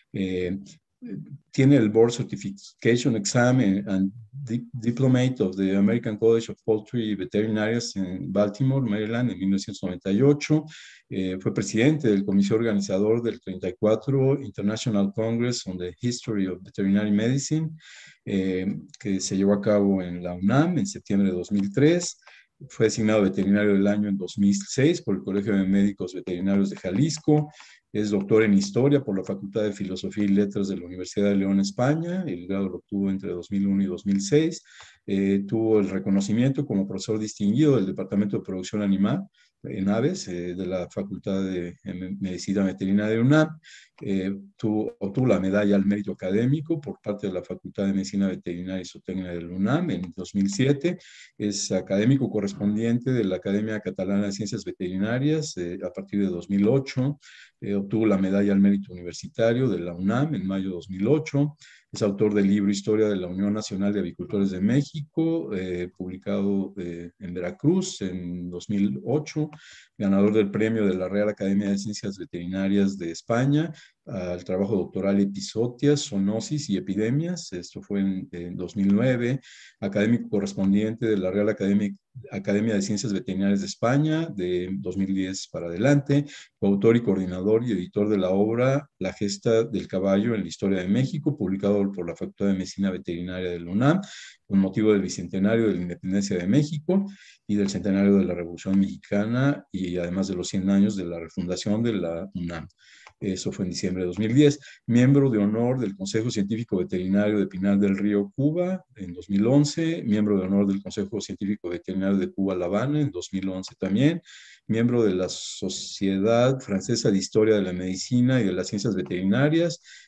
Speaker 4: Eh, tiene el Board Certification Exam and Diplomate of the American College of Poultry Veterinarians en Baltimore, Maryland, en mil novecientos noventa y ocho. Eh, fue presidente del comité organizador del treinta y cuatro International Congress on the History of Veterinary Medicine, eh, que se llevó a cabo en la UNAM en septiembre de dos mil tres. Fue designado veterinario del año en dos mil seis por el Colegio de Médicos Veterinarios de Jalisco. Es doctor en Historia por la Facultad de Filosofía y Letras de la Universidad de León, España. El grado lo obtuvo entre dos mil uno y dos mil seis. Eh, tuvo el reconocimiento como profesor distinguido del Departamento de Producción Animal en aves eh, de la Facultad de Medicina Veterinaria de UNAM. Eh, tuvo, obtuvo la medalla al mérito académico por parte de la Facultad de Medicina Veterinaria y Zootecnia de la UNAM en dos mil siete. Es académico correspondiente de la Academia Catalana de Ciencias Veterinarias eh, a partir de dos mil ocho. Eh, obtuvo la medalla al mérito universitario de la UNAM en mayo de dos mil ocho. Es autor del libro Historia de la Unión Nacional de Avicultores de México, eh, publicado eh, en Veracruz en dos mil ocho. Ganador del premio de la Real Academia de Ciencias Veterinarias de España al trabajo doctoral Epizotias, Zoonosis y Epidemias. Esto fue en, en dos mil nueve. Académico correspondiente de la Real Academia, Academia de Ciencias Veterinarias de España de dos mil diez para adelante. Coautor y coordinador y editor de la obra La Gesta del Caballo en la Historia de México, publicado por la Facultad de Medicina Veterinaria de la UNAM, con motivo del bicentenario de la Independencia de México y del centenario de la Revolución Mexicana, y además de los cien años de la refundación de la UNAM. Eso fue en diciembre de dos mil diez. Miembro de honor del Consejo Científico Veterinario de Pinal del Río, Cuba, en dos mil once. Miembro de honor del Consejo Científico Veterinario de Cuba, La Habana, en dos mil once también. Miembro de la Sociedad Francesa de Historia de la Medicina y de las Ciencias Veterinarias,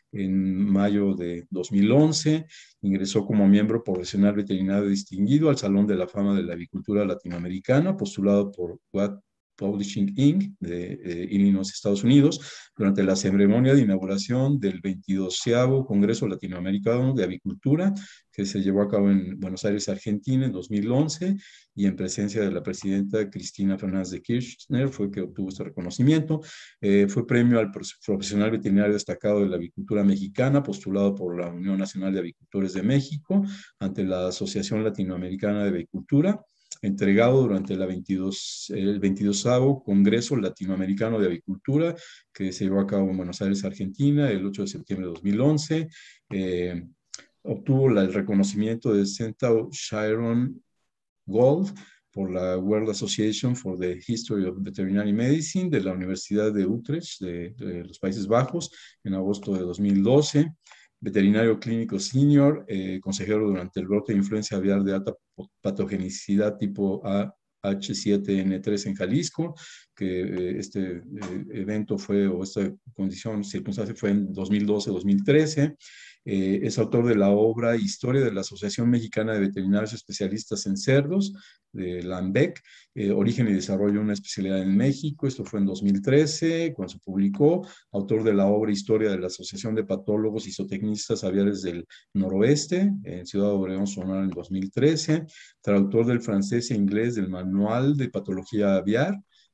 Speaker 4: en mayo de dos mil once. Ingresó como miembro profesional veterinario distinguido al Salón de la Fama de la Avicultura Latinoamericana, postulado por Watt Publishing incorporated de eh, Illinois, Estados Unidos, durante la ceremonia de inauguración del veintidoceavo Congreso Latinoamericano de Avicultura, que se llevó a cabo en Buenos Aires, Argentina, en dos mil once, y en presencia de la presidenta Cristina Fernández de Kirchner fue que obtuvo este reconocimiento. Eh, fue premio al profesional veterinario destacado de la avicultura mexicana, postulado por la Unión Nacional de Avicultores de México ante la Asociación Latinoamericana de Avicultura, entregado durante la veintidós, el veintidosavo Congreso Latinoamericano de Avicultura, que se llevó a cabo en Buenos Aires, Argentina, el ocho de septiembre de dos mil once. Eh, obtuvo la, el reconocimiento del Centro Chiron Gold por la World Association for the History of Veterinary Medicine de la Universidad de Utrecht, de, de los Países Bajos, en agosto de dos mil doce. Veterinario clínico senior, eh, consejero durante el brote de influenza aviar de alta patogenicidad tipo A H siete N tres en Jalisco, que eh, este eh, evento fue, o esta condición, circunstancia fue en dos mil doce dos mil trece. Eh, es autor de la obra Historia de la Asociación Mexicana de Veterinarios Especialistas en Cerdos, de la ANVEC, eh, Origen y Desarrollo de una Especialidad en México. Esto fue en dos mil trece, cuando se publicó. Autor de la obra Historia de la Asociación de Patólogos y Zootecnistas Aviares del Noroeste, en Ciudad Obregón, Sonora, en dos mil trece. Traductor del francés e inglés del Manual de Patología Aviar,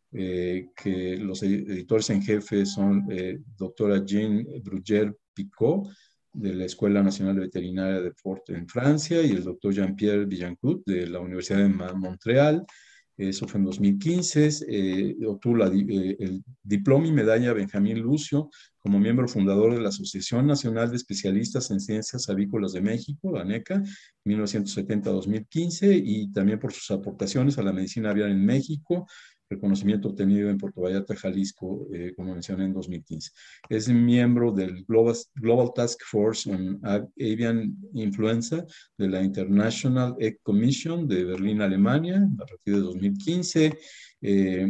Speaker 4: eh, que los editores en jefe son eh, doctora Jean Bruguière-Picot, de la Escuela Nacional Veterinaria de Fort en Francia, y el doctor Jean-Pierre Villancourt de la Universidad de Montreal. Eso fue en dos mil quince. Eh, obtuvo la, eh, el diploma y medalla Benjamín Lucio como miembro fundador de la Asociación Nacional de Especialistas en Ciencias Avícolas de México, ANECA, mil novecientos setenta a dos mil quince, y también por sus aportaciones a la medicina aviar en México, reconocimiento obtenido en Puerto Vallarta, Jalisco, eh, como mencioné, en dos mil quince. Es miembro del Global, Global Task Force on Avian Influenza de la International Egg Commission de Berlín, Alemania, a partir de dos mil quince. Eh,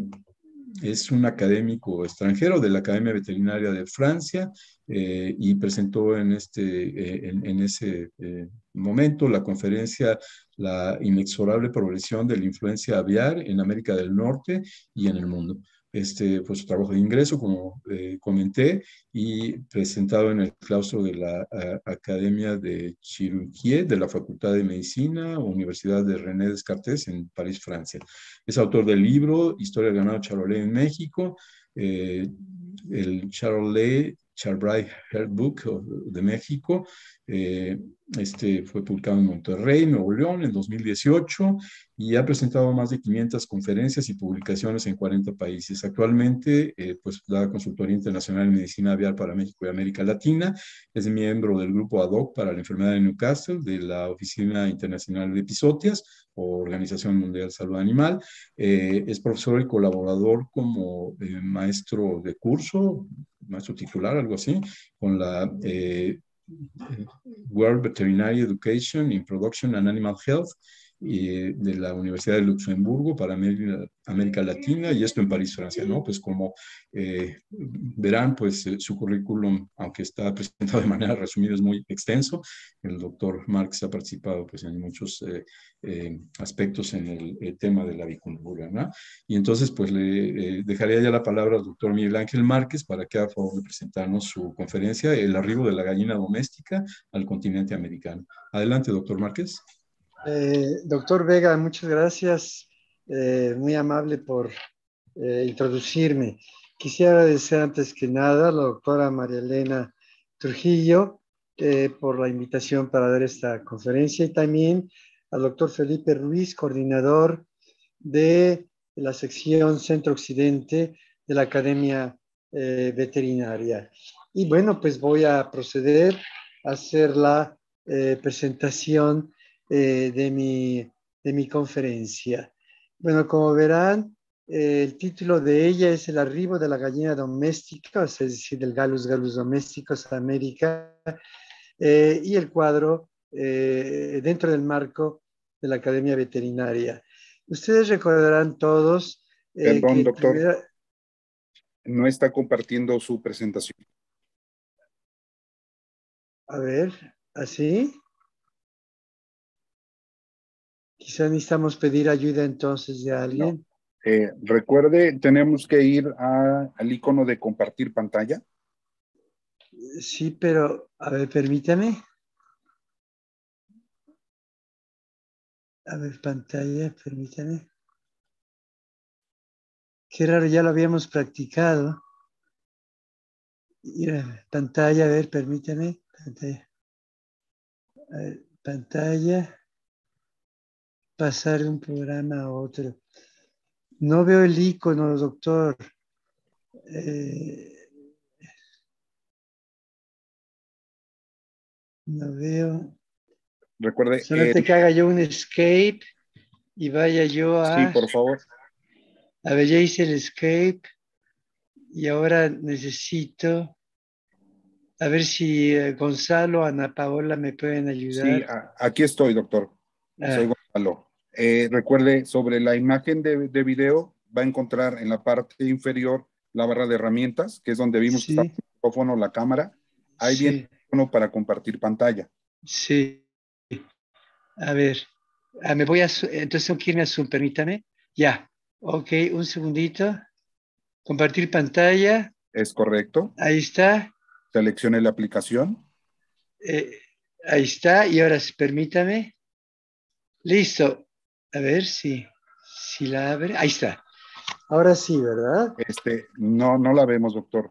Speaker 4: es un académico extranjero de la Academia Veterinaria de Francia, eh, y presentó en, este, eh, en, en ese eh, momento la conferencia La inexorable progresión de la influencia aviar en América del Norte y en el mundo. Este fue su trabajo de ingreso, como eh, comenté, y presentado en el claustro de la a, Academia de Chirurgie de la Facultad de Medicina, Universidad de René Descartes en París, Francia. Es autor del libro Historia del ganado charolais en México, eh, el Charolais Charbray Health Book de México. Eh, este fue publicado en Monterrey, Nuevo León, en dos mil dieciocho, y ha presentado más de quinientas conferencias y publicaciones en cuarenta países. Actualmente, eh, pues, da consultoría internacional en medicina aviar para México y América Latina. Es miembro del grupo ad hoc para la enfermedad de Newcastle de la Oficina Internacional de Episodias, o Organización Mundial de Salud Animal. Eh, es profesor y colaborador como eh, maestro de curso, maestro titular, algo así, con la eh, World Veterinary Education in Production and Animal Health, y de la Universidad de Luxemburgo para América, América Latina, y esto en París, Francia, ¿no? Pues como eh, verán, pues eh, su currículum, aunque está presentado de manera resumida, es muy extenso. El doctor Marx ha participado pues en muchos eh, eh, aspectos en el, el tema de la avicultura, ¿no? Y entonces pues le eh, dejaría ya la palabra al doctor Miguel Ángel Márquez para que haga favor de presentarnos su conferencia, El arribo de la gallina doméstica al continente americano. Adelante, doctor Márquez.
Speaker 5: Eh, doctor Vega, muchas gracias, eh, muy amable por eh, introducirme. Quisiera agradecer antes que nada a la doctora María Elena Trujillo eh, por la invitación para dar esta conferencia, y también al doctor Felipe Ruiz, coordinador de la sección Centro Occidente de la Academia eh, Veterinaria. Y bueno, pues voy a proceder a hacer la eh, presentación Eh, de, mi, de mi conferencia. Bueno, como verán, eh, el título de ella es El arribo de la gallina doméstica, es decir, del Gallus gallus domesticus a América, eh, y el cuadro eh, dentro del marco de la Academia Veterinaria. Ustedes recordarán todos eh,
Speaker 6: Perdón,
Speaker 5: que
Speaker 6: doctor,
Speaker 5: primera...
Speaker 6: no está compartiendo su presentación.
Speaker 5: A ver, así. Quizá necesitamos pedir ayuda entonces de alguien.
Speaker 6: No. Eh, recuerde, tenemos que ir a, al icono de compartir pantalla.
Speaker 5: Sí, pero, a ver, permítame. A ver, pantalla, permítame. Qué raro, ya lo habíamos practicado. Mira, pantalla, a ver, permítame. Pantalla. A ver, pantalla. Pasar de un programa a otro. No veo el icono, doctor. Eh, no veo.
Speaker 6: Recuerde.
Speaker 5: Solamente
Speaker 6: Eh,
Speaker 5: que haga yo un escape y vaya yo
Speaker 6: sí,
Speaker 5: a...
Speaker 6: por favor.
Speaker 5: A ver, ya hice el escape y ahora necesito... A ver si eh, Gonzalo, Ana Paola me pueden
Speaker 6: Sí,
Speaker 5: ayudar.
Speaker 6: a, aquí estoy, doctor. Soy
Speaker 5: Ah,
Speaker 6: Gonzalo. Eh, recuerde, sobre la imagen de, de video, va a encontrar en la parte inferior la barra de herramientas, que es donde vimos que estaba
Speaker 5: sí,
Speaker 6: el micrófono, la cámara. Ahí viene
Speaker 5: sí,
Speaker 6: el icono para compartir pantalla.
Speaker 5: sí. A ver, ah, me voy a... Zo- Entonces tengo que irme a Zoom, permítame. Ya, ok, un segundito. Compartir pantalla.
Speaker 6: ¿Es correcto?
Speaker 5: Ahí está.
Speaker 6: Seleccione la aplicación.
Speaker 5: Eh, ahí está. Y ahora sí, permítame. Listo. A ver si, si la abre. Ahí está. Ahora sí, ¿verdad?
Speaker 6: Este, no, no la vemos, doctor.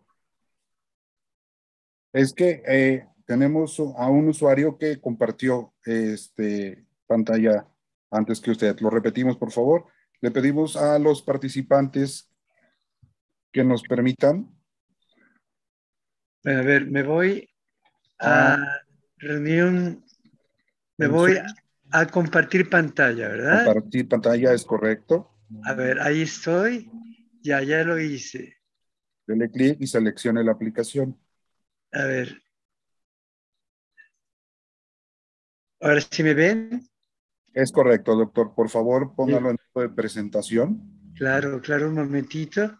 Speaker 6: Es que eh, tenemos a un usuario que compartió este, pantalla antes que usted. Lo repetimos, por favor. Le pedimos a los participantes que nos permitan
Speaker 5: Bueno, a ver, me voy
Speaker 6: a
Speaker 5: a reunión, me
Speaker 6: en
Speaker 5: voy
Speaker 6: Zoom.
Speaker 5: a compartir pantalla, ¿verdad?
Speaker 6: Compartir pantalla, es correcto.
Speaker 5: A ver, ahí estoy. Ya, ya lo hice.
Speaker 6: Dele clic y seleccione la aplicación.
Speaker 5: A ver, ahora sí me ven.
Speaker 6: Es correcto, doctor. Por favor,
Speaker 5: Sí.
Speaker 6: póngalo en modo de presentación.
Speaker 5: Claro, claro, un momentito.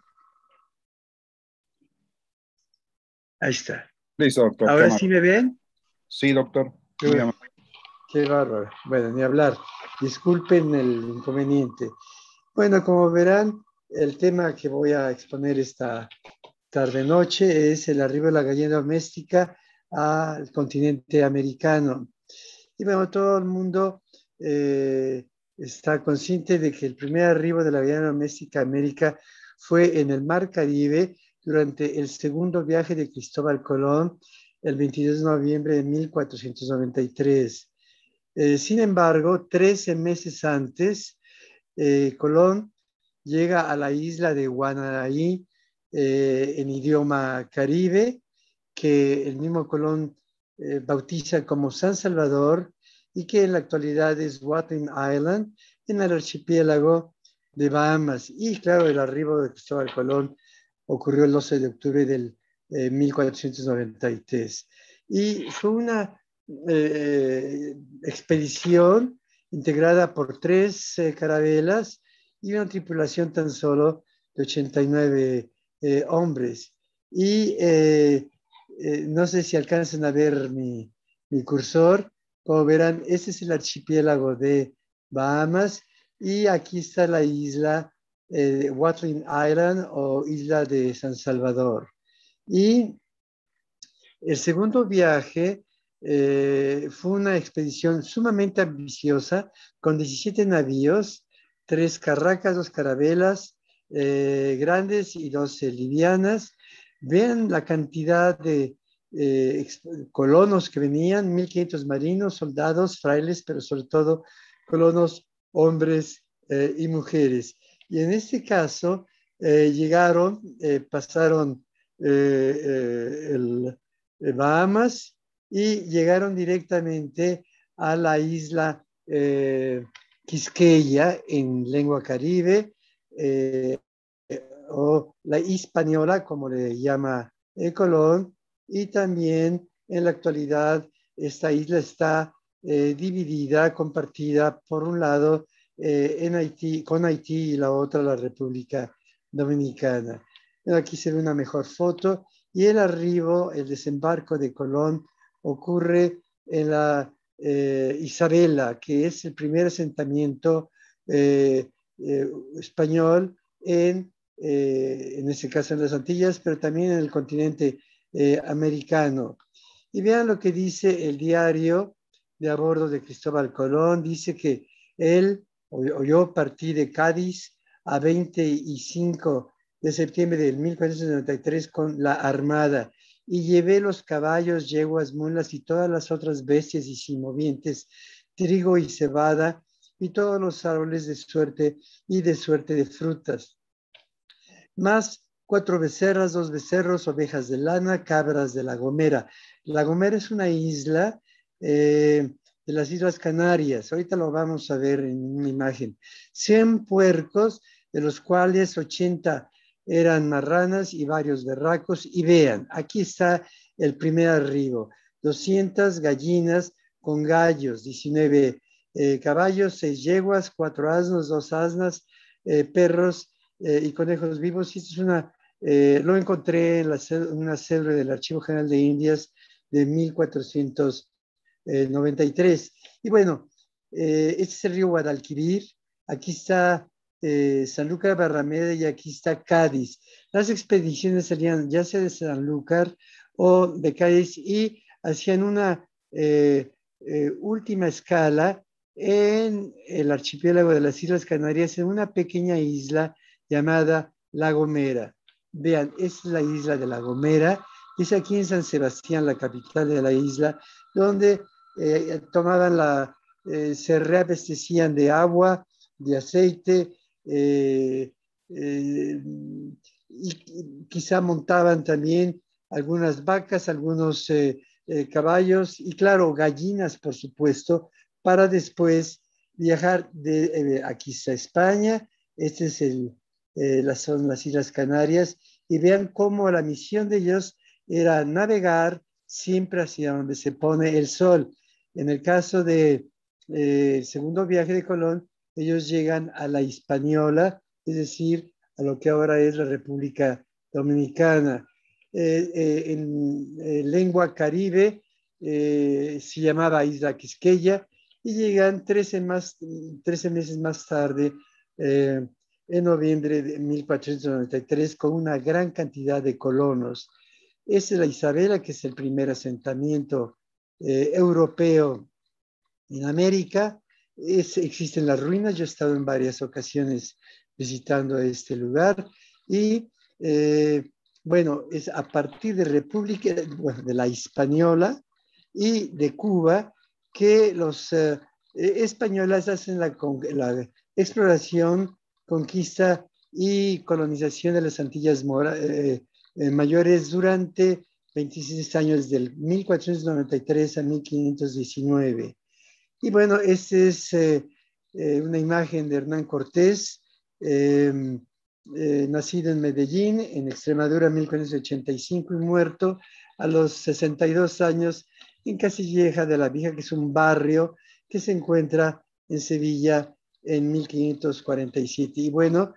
Speaker 5: Ahí está.
Speaker 6: Listo, doctor. Qué
Speaker 5: ¿Ahora sí
Speaker 6: amable.
Speaker 5: me ven?
Speaker 6: Sí, doctor. Muy
Speaker 5: Uy,
Speaker 6: amable.
Speaker 5: qué bárbaro. Bueno, ni hablar. Disculpen el inconveniente. Bueno, como verán, el tema que voy a exponer esta tarde-noche es el arribo de la gallina doméstica al continente americano. Y bueno, todo el mundo eh, está consciente de que el primer arribo de la gallina doméstica a América fue en el Mar Caribe durante el segundo viaje de Cristóbal Colón, el veintidós de noviembre de mil cuatrocientos noventa y tres. Eh, sin embargo, trece meses antes, eh, Colón llega a la isla de Guanahí eh, en idioma caribe, que el mismo Colón eh, bautiza como San Salvador y que en la actualidad es Watling Island, en el archipiélago de Bahamas. Y claro, el arribo de Cristóbal Colón ocurrió el doce de octubre del eh, mil cuatrocientos noventa y tres. Y fue una eh, expedición integrada por tres eh, carabelas y una tripulación tan solo de ochenta y nueve eh, hombres. Y eh, eh, no sé si alcanzan a ver mi, mi cursor. Como verán, este es el archipiélago de Bahamas y aquí está la isla eh, Watling Island o isla de San Salvador. Y el segundo viaje eh, fue una expedición sumamente ambiciosa con diecisiete navíos, tres carracas, dos carabelas eh, grandes y dos eh, livianas. Vean la cantidad de eh, colonos que venían, mil quinientos marinos, soldados, frailes, pero sobre todo colonos, hombres eh, y mujeres. Y en este caso eh, llegaron, eh, pasaron eh, eh, el Bahamas y llegaron directamente a la isla eh, Quisqueya en lengua caribe eh, o la Hispaniola, como le llama eh, Colón, y también en la actualidad esta isla está eh, dividida, compartida por un lado eh, en Haití, con Haití y la otra la República Dominicana. Aquí se ve una mejor foto y el arribo, el desembarco de Colón ocurre en la eh, Isabela, que es el primer asentamiento eh, eh, español en, eh, en este caso en las Antillas, pero también en el continente eh, americano. Y vean lo que dice el diario de a bordo de Cristóbal Colón. Dice que él o, o yo partí de Cádiz a veinticinco de septiembre de mil cuatrocientos noventa y tres con la Armada y llevé los caballos, yeguas, mulas y todas las otras bestias y simovientes, trigo y cebada y todos los árboles de suerte y de suerte de frutas, más cuatro becerras, dos becerros, ovejas de lana, cabras de La Gomera. La Gomera es una isla eh, de las Islas Canarias. Ahorita lo vamos a ver en una imagen. cien puercos, de los cuales ochenta eran marranas y varios berracos. Y vean, aquí está el primer arribo. doscientas gallinas con gallos, diecinueve eh, caballos, seis yeguas, cuatro asnos, dos asnas, eh, perros eh, y conejos vivos. Y esto es una, eh, lo encontré en la, una cédula del Archivo General de Indias de mil cuatrocientos noventa y tres. Y bueno, eh, este es el río Guadalquivir. Aquí está eh, Sanlúcar Barrameda y aquí está Cádiz. Las expediciones salían ya sea de Sanlúcar o de Cádiz y hacían una eh, eh, última escala en el archipiélago de las Islas Canarias, en una pequeña isla llamada La Gomera. Vean, esta es la isla de La Gomera. Es aquí en San Sebastián, la capital de la isla, donde eh, tomaban la, eh, se reabastecían de agua, de aceite, eh, eh, y quizá montaban también algunas vacas, algunos eh, eh, caballos y claro, gallinas, por supuesto, para después viajar de eh, aquí a España. Este es el, eh, las, son las Islas Canarias y vean cómo la misión de ellos era navegar siempre hacia donde se pone el sol. En el caso del de, eh, segundo viaje de Colón, ellos llegan a la Hispaniola, es decir, a lo que ahora es la República Dominicana. Eh, eh, en eh, lengua caribe eh, se llamaba Isla Quisqueya y llegan trece, más, trece meses más tarde, eh, en noviembre de mil cuatrocientos noventa y tres, con una gran cantidad de colonos. Esa es la Isabela, que es el primer asentamiento eh, europeo en América. Es, existen las ruinas, yo he estado en varias ocasiones visitando este lugar y eh, bueno, es a partir de República, bueno, de la Hispaniola y de Cuba que los eh, españoles hacen la, la exploración, conquista y colonización de las Antillas Mora, eh, eh, mayores durante veintiséis años, del mil cuatrocientos noventa y tres a mil quinientos diecinueve. Y bueno, esta es eh, eh, una imagen de Hernán Cortés, eh, eh, nacido en Medellín, en Extremadura, en mil cuatrocientos ochenta y cinco, y muerto a los sesenta y dos años en Casilleja de la Vieja, que es un barrio que se encuentra en Sevilla en mil quinientos cuarenta y siete. Y bueno,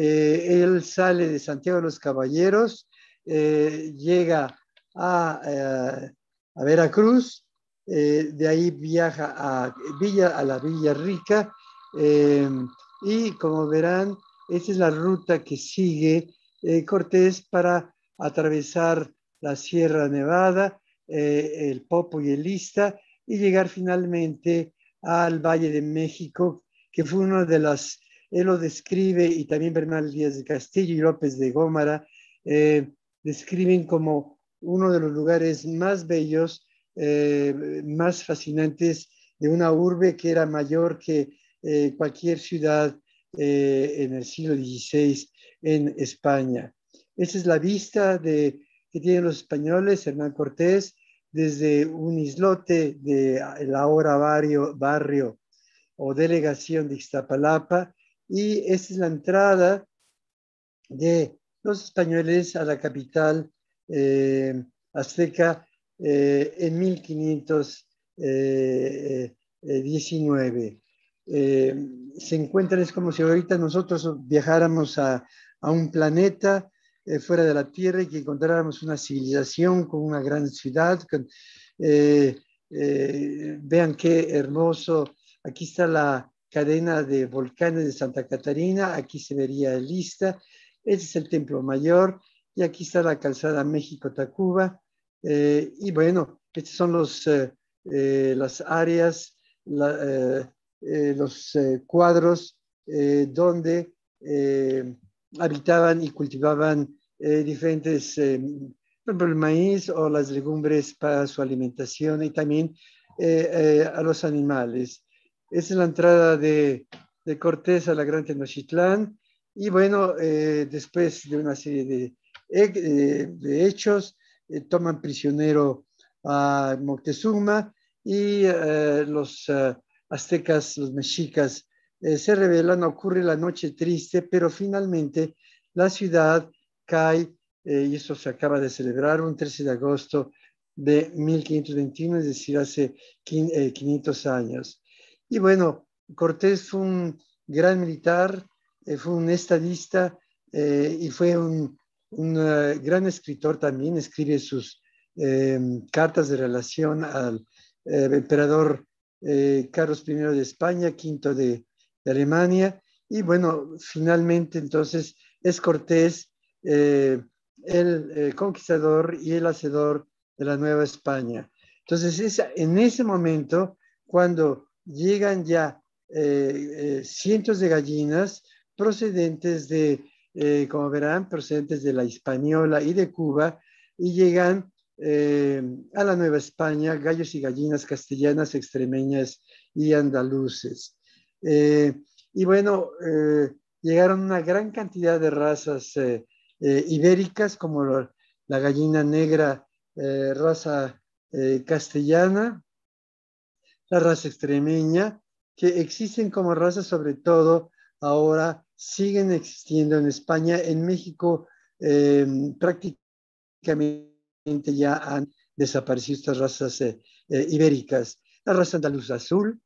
Speaker 5: eh, él sale de Santiago de los Caballeros, eh, llega a, eh, a Veracruz, eh, de ahí viaja a, Villa, a la Villa Rica, eh, y como verán, esa es la ruta que sigue eh, Cortés para atravesar la Sierra Nevada, eh, el Popo y el Ista, y llegar finalmente al Valle de México, que fue uno de las, él lo describe, y también Bernal Díaz de Castillo y López de Gómara, eh, describen como uno de los lugares más bellos, eh, más fascinantes de una urbe que era mayor que eh, cualquier ciudad eh, en el siglo dieciséis en España. Esa es la vista de, que tienen los españoles, Hernán Cortés, desde un islote de la ahora barrio, barrio o delegación de Iztapalapa, y esa es la entrada de los españoles a la capital eh, azteca eh, en mil quinientos diecinueve. Eh, se encuentran, es como si ahorita nosotros viajáramos a, a un planeta eh, fuera de la Tierra y que encontráramos una civilización con una gran ciudad, con Eh, eh, vean qué hermoso. Aquí está la cadena de volcanes de Santa Catarina. Aquí se vería el Ixta. Este es el Templo Mayor. Y aquí está la calzada México-Tacuba. Eh, y bueno, estas son los, eh, eh, las áreas, la, eh, eh, los eh, cuadros eh, donde eh, habitaban y cultivaban eh, diferentes, eh, por ejemplo, el maíz o las legumbres para su alimentación y también eh, eh, a los animales. Esa es la entrada de, de Cortés a la Gran Tenochtitlán. Y bueno, eh, después de una serie de, eh, de hechos, eh, toman prisionero a Moctezuma y eh, los uh, aztecas, los mexicas, eh, se rebelan. Ocurre la noche triste, pero finalmente la ciudad cae, eh, y eso se acaba de celebrar un trece de agosto de mil quinientos veintiuno, es decir, hace quinientos años. Y bueno, Cortés fue un gran militar, eh, fue un estadista eh, y fue un, un uh, gran escritor también. Escribe sus eh, cartas de relación al eh, emperador eh, Carlos primero de España, quinto de, de Alemania. Y bueno, finalmente entonces es Cortés eh, el eh, conquistador y el hacedor de la Nueva España. Entonces es en ese momento cuando llegan ya eh, eh, cientos de gallinas procedentes de, eh, como verán, procedentes de la Hispaniola y de Cuba, y llegan eh, a la Nueva España gallos y gallinas castellanas, extremeñas y andaluces. Eh, y bueno, eh, llegaron una gran cantidad de razas eh, eh, ibéricas, como lo, la gallina negra, eh, raza eh, castellana, la raza extremeña, que existen como raza, sobre todo ahora siguen existiendo en España. En México eh, prácticamente ya han desaparecido estas razas eh, eh, ibéricas. La raza andaluza azul,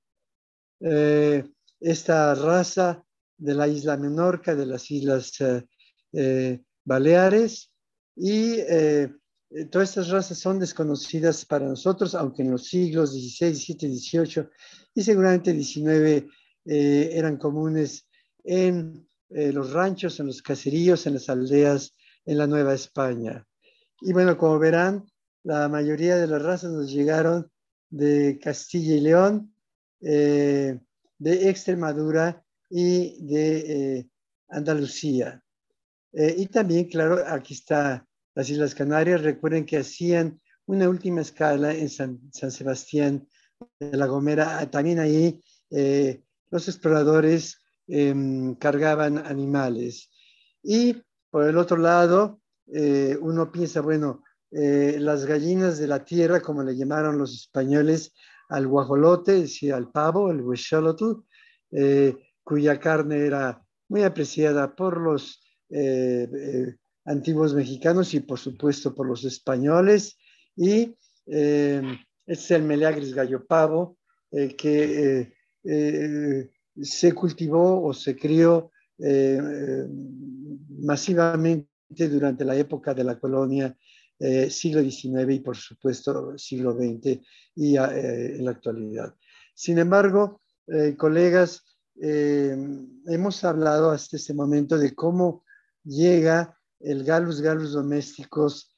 Speaker 5: eh, esta raza de la isla Menorca, de las islas eh, eh, Baleares, y eh, todas estas razas son desconocidas para nosotros, aunque en los siglos dieciséis, diecisiete, dieciocho y seguramente diecinueve eh, eran comunes en eh, los ranchos, en los caseríos, en las aldeas, en la Nueva España. Y bueno, como verán, la mayoría de las razas nos llegaron de Castilla y León, eh, de Extremadura y de eh, Andalucía. Eh, y también, claro, aquí está las Islas Canarias. Recuerden que hacían una última escala en San, San Sebastián de la Gomera. También ahí eh, los exploradores eh, cargaban animales. Y por el otro lado, eh, uno piensa, bueno, eh, las gallinas de la tierra, como le llamaron los españoles al guajolote, es decir, al pavo, el huexolotl, eh, cuya carne era muy apreciada por los eh, eh, antiguos mexicanos y por supuesto por los españoles. Y eh, este es el Meleagris gallo pavo, eh, que eh, eh, se cultivó o se crió eh, eh, masivamente durante la época de la colonia, eh, siglo diecinueve y por supuesto siglo veinte y eh, en la actualidad. Sin embargo, eh, colegas, eh, hemos hablado hasta este momento de cómo llega el Gallus gallus domesticus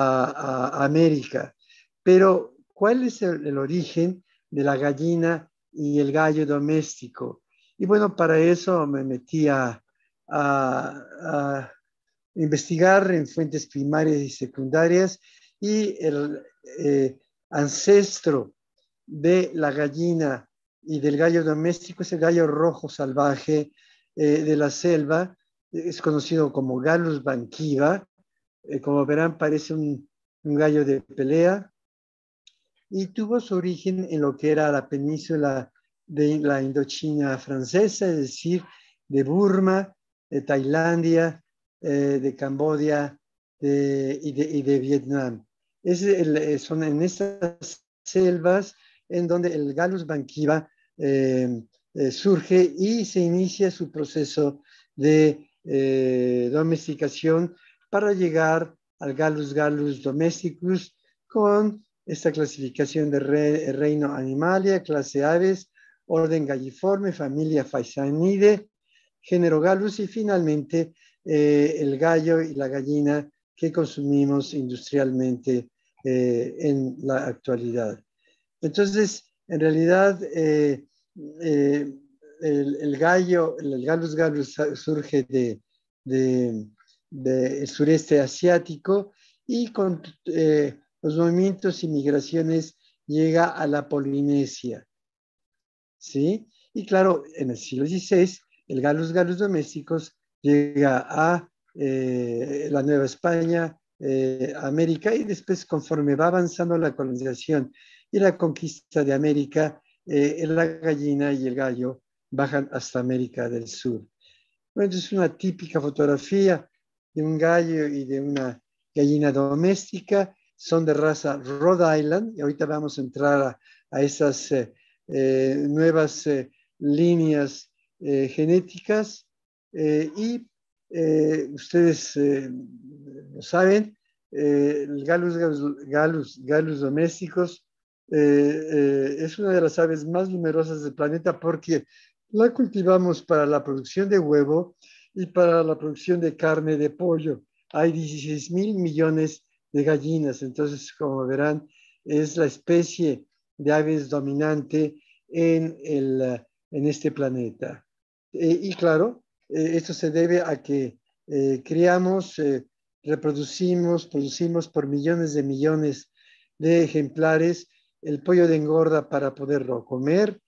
Speaker 5: a, a América, pero ¿cuál es el, el origen de la gallina y el gallo doméstico? Y bueno, para eso me metí a, a, a investigar en fuentes primarias y secundarias, y el eh, ancestro de la gallina y del gallo doméstico es el gallo rojo salvaje eh, de la selva. Es conocido como Gallus banquiva. Eh, como verán, parece un, un gallo de pelea, y tuvo su origen en lo que era la península de la Indochina francesa, es decir, de Burma, de Tailandia, eh, de Camboya de, y, de, y de Vietnam. Es el, son en estas selvas en donde el Gallus banquiva eh, eh, surge y se inicia su proceso de eh, domesticación para llegar al Gallus gallus domesticus con esta clasificación de re, reino Animalia, clase Aves, orden Galliforme, familia Phasianidae, género Gallus y finalmente eh, el gallo y la gallina que consumimos industrialmente eh, en la actualidad. Entonces, en realidad, eh, eh, el, el gallo, el Gallus gallus surge de, de, de el sureste asiático y con eh, los movimientos y migraciones llega a la Polinesia, ¿sí? Y claro, en el siglo dieciséis, el Gallus gallus domésticos llega a eh, la Nueva España, eh, América, y después, conforme va avanzando la colonización y la conquista de América, eh, la gallina y el gallo bajan hasta América del Sur. Bueno, es una típica fotografía de un gallo y de una gallina doméstica. Son de raza Rhode Island, y ahorita vamos a entrar a, a esas eh, eh, nuevas eh, líneas eh, genéticas. Eh, y eh, ustedes eh, lo saben, eh, el Gallus, Gallus, Gallus, Gallus domésticos eh, eh, es una de las aves más numerosas del planeta porque la cultivamos para la producción de huevo y para la producción de carne de pollo. Hay dieciséis mil millones de gallinas, entonces, como verán, es la especie de aves dominante en, el, en este planeta. Eh, y claro, eh, esto se debe a que eh, criamos, eh, reproducimos, producimos por millones de millones de ejemplares el pollo de engorda para poderlo comer.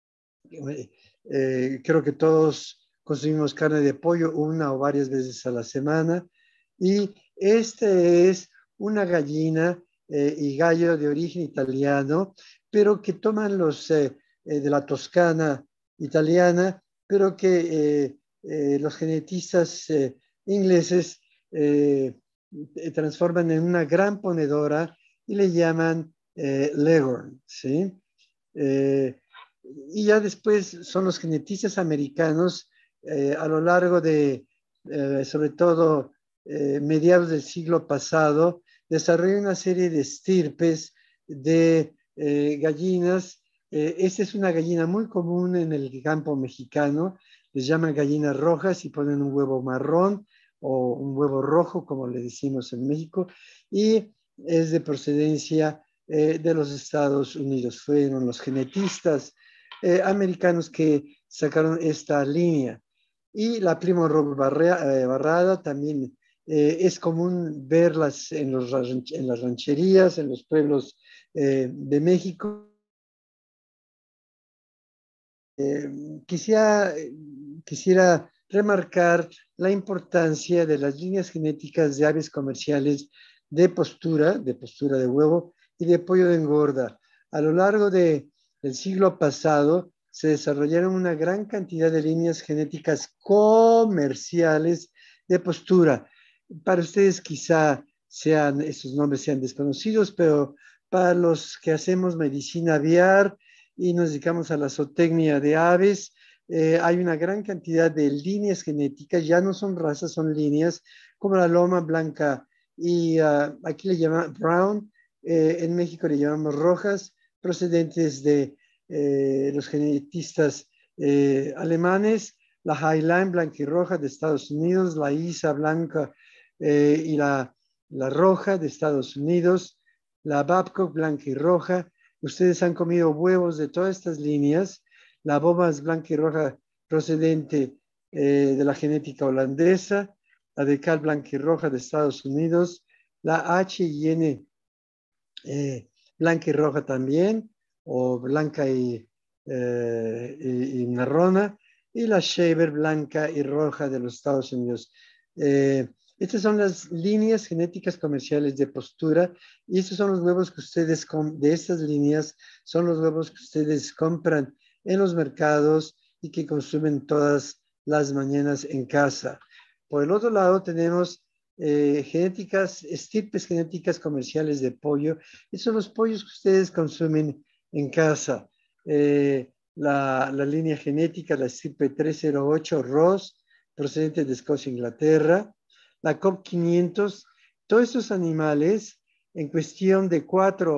Speaker 5: Eh, creo que todos consumimos carne de pollo una o varias veces a la semana. Y este es una gallina eh, y gallo de origen italiano, pero que toman los eh, eh, de la Toscana italiana, pero que eh, eh, los genetistas eh, ingleses eh, transforman en una gran ponedora y le llaman eh, Leghorn, ¿sí? Eh, y ya después son los genetistas americanos eh, a lo largo de, eh, sobre todo, eh, mediados del siglo pasado, desarrollan una serie de estirpes de eh, gallinas. Eh, esta es una gallina muy común en el campo mexicano, les llaman gallinas rojas y ponen un huevo marrón o un huevo rojo, como le decimos en México, y es de procedencia eh, de los Estados Unidos. Fueron los genetistas Eh, americanos que sacaron esta línea. Y la Plymouth Rock barra, eh, barrada también eh, es común verlas en, los, en las rancherías, en los pueblos eh, de México. Eh, quisiera, quisiera remarcar la importancia de las líneas genéticas de aves comerciales de postura, de postura de huevo y de pollo de engorda. A lo largo de el siglo pasado se desarrollaron una gran cantidad de líneas genéticas comerciales de postura. Para ustedes quizá sean, esos nombres sean desconocidos, pero para los que hacemos medicina aviar y nos dedicamos a la zootecnia de aves, eh, hay una gran cantidad de líneas genéticas, ya no son razas, son líneas, como la loma blanca y uh, aquí le llaman brown, eh, en México le llamamos rojas, procedentes de eh, los genetistas eh, alemanes, la Highline blanca y roja de Estados Unidos, la Isa blanca eh, y la, la roja de Estados Unidos, la Babcock blanca y roja. Ustedes han comido huevos de todas estas líneas. La Bobas blanca y roja procedente eh, de la genética holandesa, la de Cal blanca y roja de Estados Unidos, la H y N eh, blanca y roja también, o blanca y, eh, y, y marrona, y la Shaver blanca y roja de los Estados Unidos. Eh, estas son las líneas genéticas comerciales de postura, y estos son los huevos que ustedes, de estas líneas, son los huevos que ustedes compran en los mercados y que consumen todas las mañanas en casa. Por el otro lado tenemos Eh, genéticas, estirpes genéticas comerciales de pollo. Esos son los pollos que ustedes consumen en casa. Eh, la, la línea genética, la estirpe trescientos ocho Ross, procedente de Escocia, Inglaterra. La C O P quinientos. Todos estos animales, en cuestión de cuatro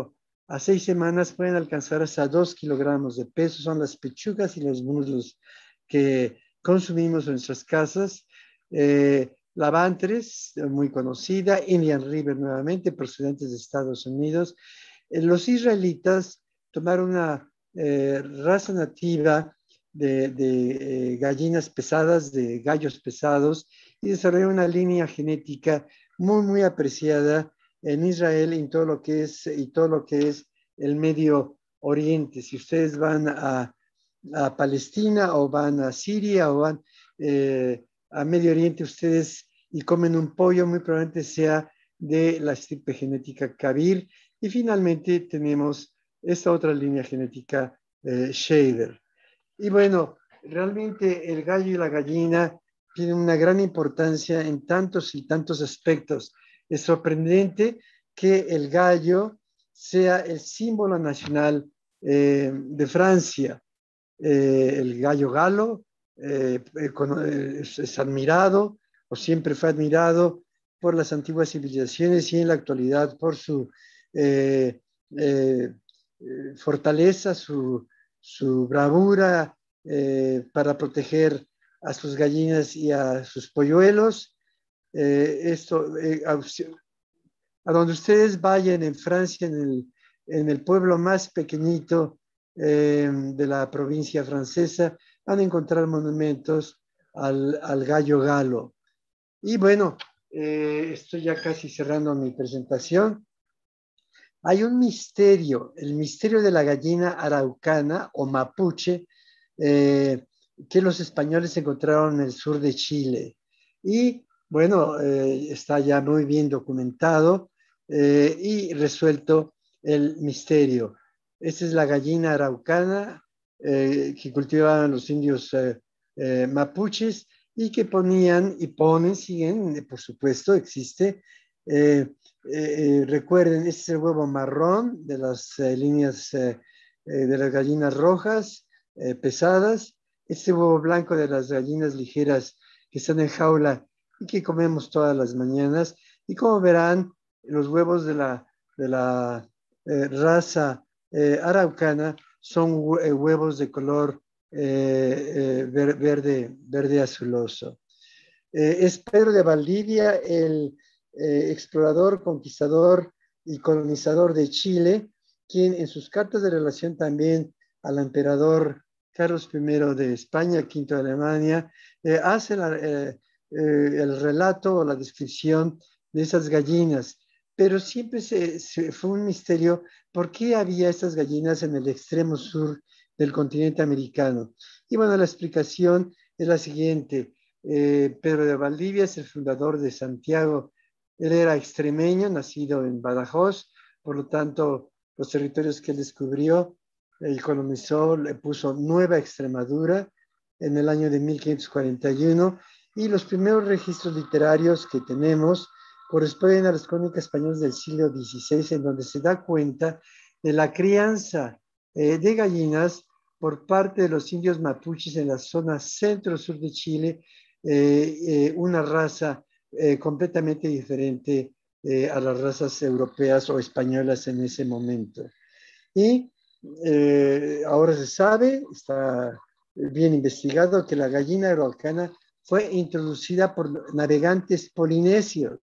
Speaker 5: a seis semanas pueden alcanzar hasta dos kilogramos de peso. Son las pechugas y los muslos que consumimos en nuestras casas. Eh, la Bantres, muy conocida, Indian River nuevamente, procedentes de Estados Unidos. Eh, los israelitas tomaron una eh, raza nativa de, de eh, gallinas pesadas, de gallos pesados, y desarrollaron una línea genética muy, muy apreciada en Israel y en todo lo que es, y todo lo que es el Medio Oriente. Si ustedes van a, a Palestina o van a Siria o van eh, a Medio Oriente, ustedes y comen un pollo, muy probablemente sea de la estirpe genética Kabir. Y finalmente tenemos esta otra línea genética eh, Shader. Y bueno, realmente el gallo y la gallina tienen una gran importancia en tantos y tantos aspectos. Es sorprendente que el gallo sea el símbolo nacional eh, de Francia. Eh, el gallo galo eh, es, es admirado o siempre fue admirado por las antiguas civilizaciones y en la actualidad por su eh, eh, fortaleza, su, su bravura eh, para proteger a sus gallinas y a sus polluelos. Eh, esto, eh, a, a donde ustedes vayan en Francia, en el, en el pueblo más pequeñito eh, de la provincia francesa, van a encontrar monumentos al, al gallo galo. Y bueno, eh, estoy ya casi cerrando mi presentación. Hay un misterio, el misterio de la gallina araucana o mapuche, eh, que los españoles encontraron en el sur de Chile. Y bueno, eh, está ya muy bien documentado eh, y resuelto el misterio. Esta es la gallina araucana eh, que cultivaban los indios eh, eh, mapuches y que ponían y ponen, siguen, por supuesto, existe. Eh, eh, recuerden, este es el huevo marrón de las eh, líneas eh, eh, de las gallinas rojas eh, pesadas. Este huevo blanco de las gallinas ligeras que están en jaula y que comemos todas las mañanas. Y como verán, los huevos de la, de la eh, raza eh, araucana son huevos de color eh, eh, ver, verde, verde azuloso. Eh, es Pedro de Valdivia, el eh, explorador, conquistador y colonizador de Chile, quien en sus cartas de relación también al emperador Carlos primero de España, quinto de Alemania, eh, hace la, eh, eh, el relato o la descripción de esas gallinas. Pero siempre se, se, fue un misterio por qué había estas gallinas en el extremo sur del continente americano. Y bueno, la explicación es la siguiente. Eh, Pedro de Valdivia es el fundador de Santiago. Él era extremeño, nacido en Badajoz, por lo tanto, los territorios que él descubrió, él colonizó, le puso Nueva Extremadura en el año de mil quinientos cuarenta y uno, y los primeros registros literarios que tenemos corresponden a las crónicas españolas del siglo dieciséis, en donde se da cuenta de la crianza eh, de gallinas por parte de los indios mapuches en la zona centro-sur de Chile, eh, eh, una raza eh, completamente diferente eh, a las razas europeas o españolas en ese momento. Y eh, ahora se sabe, está bien investigado, que la gallina araucana fue introducida por navegantes polinesios.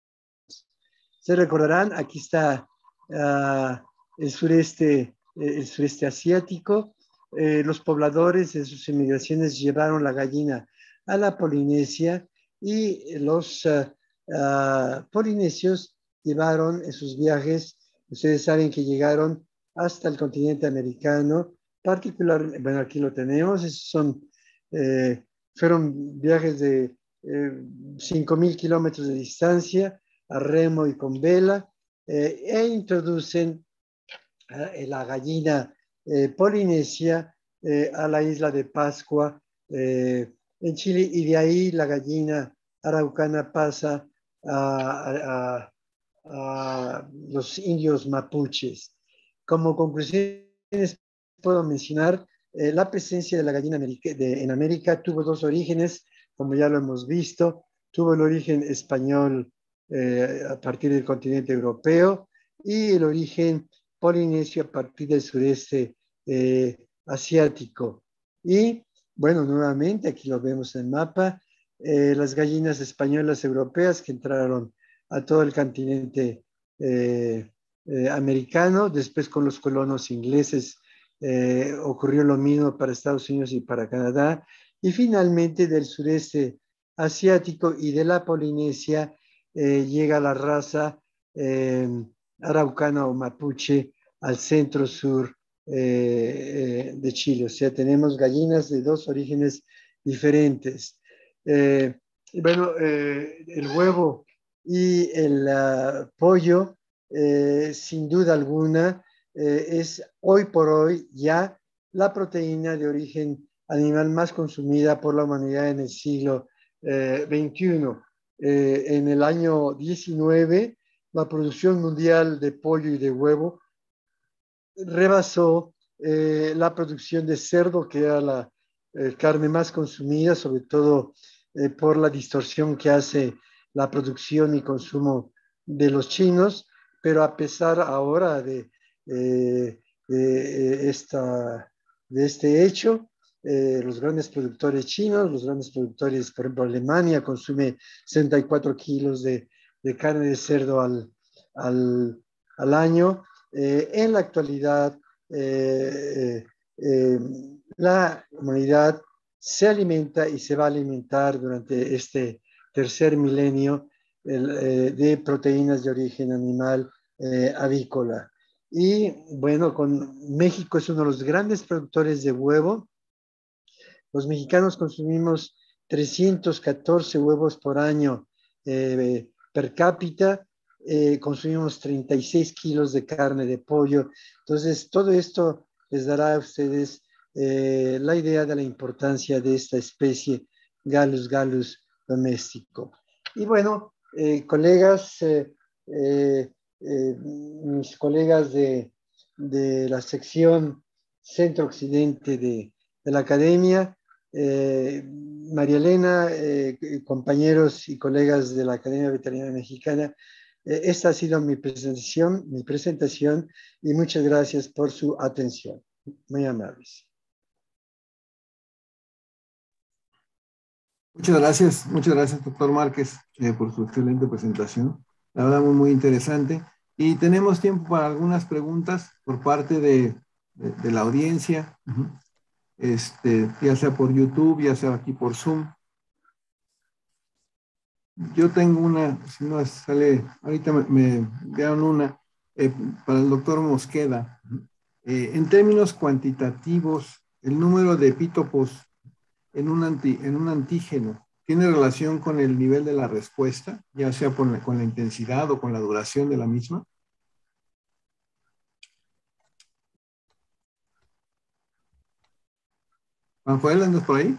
Speaker 5: Se recordarán, aquí está uh, el, sureste, el sureste asiático. Eh, los pobladores en sus emigraciones llevaron la gallina a la Polinesia y los uh, uh, polinesios llevaron en sus viajes, ustedes saben que llegaron hasta el continente americano, particularmente, bueno, aquí lo tenemos, esos son, eh, fueron viajes de eh, cinco mil kilómetros de distancia, a remo y con vela, eh, e introducen eh, la gallina eh, polinesia eh, a la isla de Pascua eh, en Chile, y de ahí la gallina araucana pasa a, a, a los indios mapuches. Como conclusiones puedo mencionar eh, la presencia de la gallina de, en América tuvo dos orígenes, como ya lo hemos visto. Tuvo el origen español eh, a partir del continente europeo y el origen polinesio a partir del sureste eh, asiático. Y bueno, nuevamente, aquí lo vemos en el mapa, eh, las gallinas españolas europeas que entraron a todo el continente eh, eh, americano. Después con los colonos ingleses eh, ocurrió lo mismo para Estados Unidos y para Canadá. Y finalmente del sureste asiático y de la Polinesia eh, llega la raza eh, araucana o mapuche al centro sur eh, eh, de Chile. O sea, tenemos gallinas de dos orígenes diferentes. Eh, bueno, eh, el huevo y el uh, pollo, eh, sin duda alguna, eh, es hoy por hoy ya la proteína de origen animal más consumida por la humanidad en el siglo eh, veintiuno. Eh, en el año diecinueve, la producción mundial de pollo y de huevo rebasó eh, la producción de cerdo, que era la eh, carne más consumida, sobre todo eh, por la distorsión que hace la producción y consumo de los chinos, pero a pesar ahora de, eh, de, esta, de este hecho, eh, los grandes productores chinos, los grandes productores, por ejemplo, Alemania consume sesenta y cuatro kilos de, de carne de cerdo al, al, al año. Eh, en la actualidad, eh, eh, la humanidad se alimenta y se va a alimentar durante este tercer milenio el, eh, de proteínas de origen animal eh, avícola. Y bueno, con México es uno de los grandes productores de huevo. Los mexicanos consumimos trescientos catorce huevos por año eh, per cápita. Eh, consumimos treinta y seis kilos de carne de pollo. Entonces, todo esto les dará a ustedes eh, la idea de la importancia de esta especie Gallus gallus doméstico. Y bueno, eh, colegas, eh, eh, eh, mis colegas de, de la sección centro-occidente de, de la academia, eh, María Elena, eh, compañeros y colegas de la Academia Veterinaria Mexicana, eh, esta ha sido mi presentación, mi presentación y muchas gracias por su atención. Muy amables.
Speaker 2: Muchas gracias, muchas gracias, doctor Márquez, eh, por su excelente presentación. La verdad, muy, muy interesante. Y tenemos tiempo para algunas preguntas por parte de, de, de la audiencia, uh-huh. este, ya sea por YouTube, ya sea aquí por Zoom. Yo tengo una, si no sale, ahorita me, me enviaron una eh, para el doctor Mosqueda. Eh, en términos cuantitativos, el número de epítopos en un, anti, en un antígeno tiene relación con el nivel de la respuesta, ya sea por la, con la intensidad o con la duración de la misma. Juan Joel, ¿andas por ahí?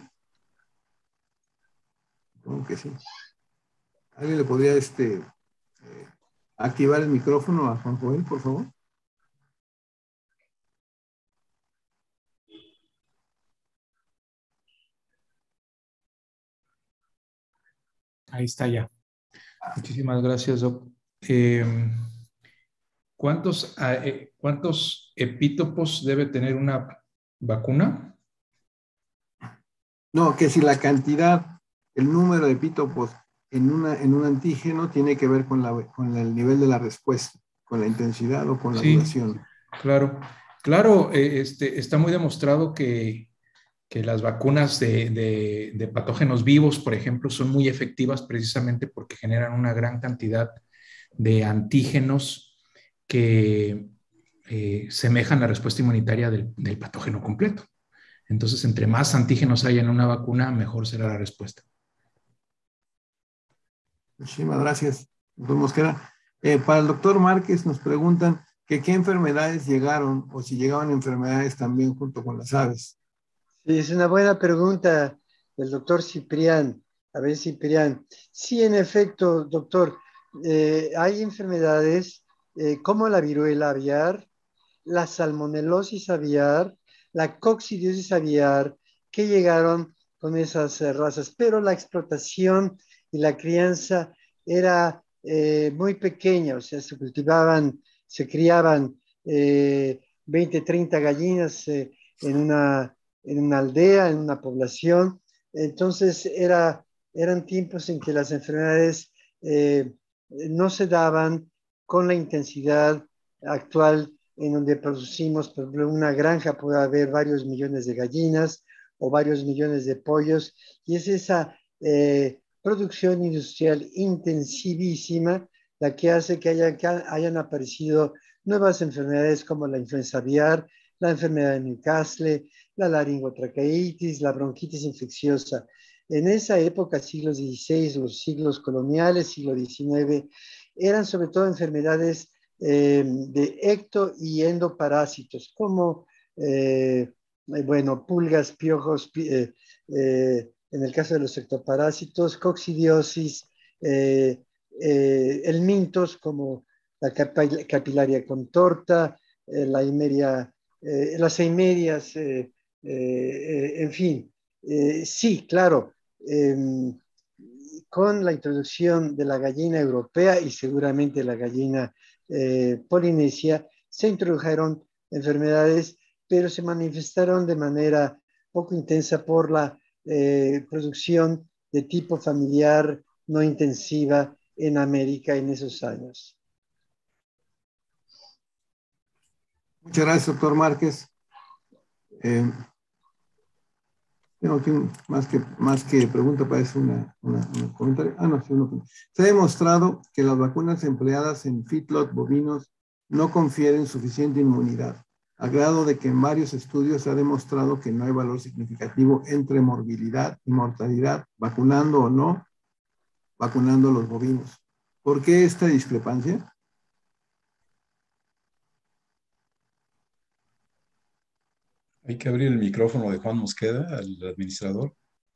Speaker 2: Supongo que sí. ¿Alguien le podría este, eh, activar el micrófono a Juan Joel, por favor?
Speaker 3: Ahí está ya. Muchísimas gracias, Doc. Eh, ¿cuántos, eh, ¿Cuántos epítopos debe tener una vacuna?
Speaker 2: No, que si la cantidad, el número de epítopos en, una, en un antígeno tiene que ver con, la, con el nivel de la respuesta, con la intensidad o con la
Speaker 3: sí,
Speaker 2: duración.
Speaker 3: Claro, claro, eh, este, está muy demostrado que, que las vacunas de, de, de patógenos vivos, por ejemplo, son muy efectivas precisamente porque generan una gran cantidad de antígenos que eh, semejan la respuesta inmunitaria del, del patógeno completo. Entonces, entre más antígenos haya en una vacuna, mejor será la respuesta.
Speaker 2: Muchísimas gracias, doctor Mosqueda. Eh, para el doctor Márquez nos preguntan que qué enfermedades llegaron o si llegaban enfermedades también junto con las aves.
Speaker 5: Sí, es una buena pregunta del doctor Ciprián. A ver, Ciprián. Sí, en efecto, doctor, eh, hay enfermedades eh, como la viruela aviar, la salmonelosis aviar, la coccidiosis aviar, que llegaron con esas eh, razas, pero la explotación y la crianza era eh, muy pequeña, o sea, se cultivaban, se criaban eh, veinte, treinta gallinas eh, en, una, en una aldea, en una población. Entonces era, eran tiempos en que las enfermedades eh, no se daban con la intensidad actual, en donde producimos, por ejemplo, en una granja puede haber varios millones de gallinas o varios millones de pollos, y es esa eh, producción industrial intensivísima la que hace que hayan, que hayan aparecido nuevas enfermedades como la influenza aviar, la enfermedad de Newcastle, la laringotraqueitis, la bronquitis infecciosa. En esa época, siglos dieciséis, los siglos coloniales, siglo diecinueve, eran sobre todo enfermedades eh, de ecto y endoparásitos, como, eh, bueno, pulgas, piojos, eh, eh, en el caso de los ectoparásitos, coccidiosis, eh, eh, helmintos como la capilaria contorta, eh, la himeria, eh, las eimerias, eh, eh, en fin. Eh, sí, claro, eh, con la introducción de la gallina europea y seguramente la gallina eh, polinesia, se introdujeron enfermedades, pero se manifestaron de manera poco intensa por la eh, producción de tipo familiar no intensiva en América en esos años.
Speaker 2: Muchas gracias, doctor Márquez. Eh, tengo aquí un, más, que, más que pregunta, parece una, una, una comentario. Ah, no, sí, no. Se ha demostrado que las vacunas empleadas en feedlot bovinos no confieren suficiente inmunidad, a grado de que en varios estudios se ha demostrado que no hay valor significativo entre morbilidad y mortalidad, vacunando o no, vacunando a los bovinos. ¿Por qué esta discrepancia?
Speaker 4: Hay que abrir el micrófono de Juan Mosqueda, al administrador.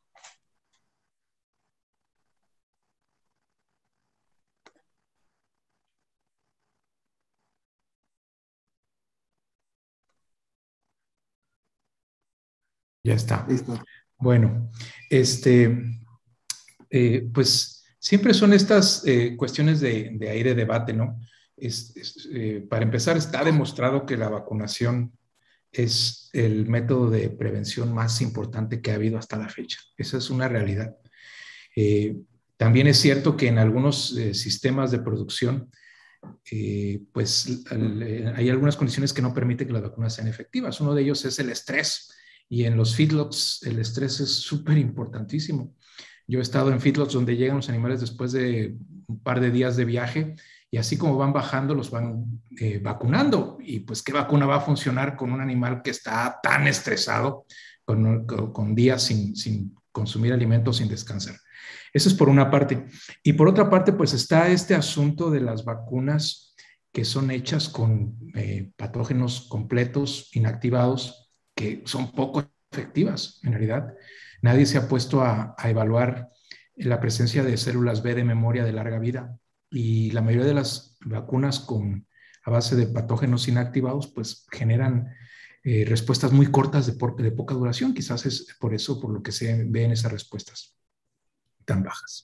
Speaker 3: Ya está.
Speaker 2: Listo.
Speaker 3: Bueno, este, eh, pues siempre son estas eh, cuestiones de, de aire debate, ¿no? Es, es, eh, para empezar, está demostrado que la vacunación es el método de prevención más importante que ha habido hasta la fecha. Esa es una realidad. Eh, también es cierto que en algunos eh, sistemas de producción, eh, pues al, hay algunas condiciones que no permiten que las vacunas sean efectivas. Uno de ellos es el estrés, y en los feedlots el estrés es súper importantísimo. Yo he estado en feedlots donde llegan los animales después de un par de días de viaje, y así como van bajando, los van eh, vacunando. Y pues, ¿qué vacuna va a funcionar con un animal que está tan estresado, con, con, con días sin, sin consumir alimentos, sin descansar? Eso es por una parte. Y por otra parte, pues está este asunto de las vacunas que son hechas con eh, patógenos completos, inactivados, que son poco efectivas en realidad. Nadie se ha puesto a, a evaluar la presencia de células B de memoria de larga vida, y la mayoría de las vacunas con, a base de patógenos inactivados pues generan eh, respuestas muy cortas de, por, de poca duración. Quizás es por eso por lo que se ven esas respuestas tan bajas.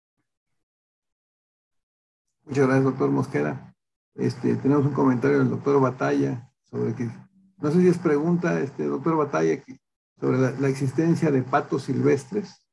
Speaker 2: Muchas gracias, doctor Mosqueda. Este, tenemos un comentario del doctor Batalla sobre que, no sé si es pregunta, este, doctor Batalla, sobre la, la existencia de patos silvestres.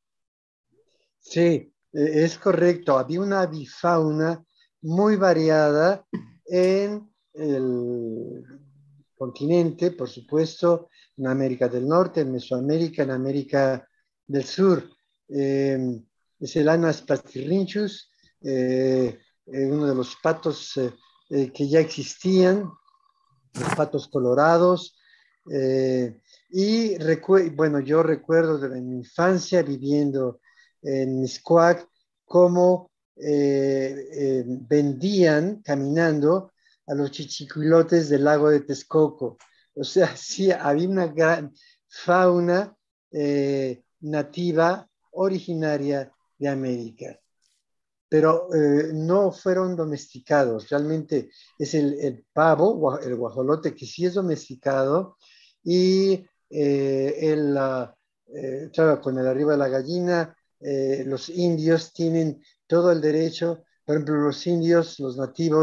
Speaker 5: Sí, es correcto. Había una avifauna muy variada en el continente, por supuesto, en América del Norte, en Mesoamérica, en América del Sur. Eh, es el Anas pastirrinchus, eh, eh, uno de los patos eh, eh, que ya existían, los patos colorados. Eh, y bueno, yo recuerdo de mi infancia viviendo en Miscuac cómo eh, eh, vendían caminando a los chichicuilotes del lago de Texcoco. O sea, sí, había una gran fauna eh, nativa originaria de América, pero eh, no fueron domesticados. Realmente es el, el pavo, el guajolote, que sí es domesticado, y eh, el, eh, claro, con el arriba de la gallina, eh, los indios tienen todo el derecho. Por ejemplo, los indios, los nativos,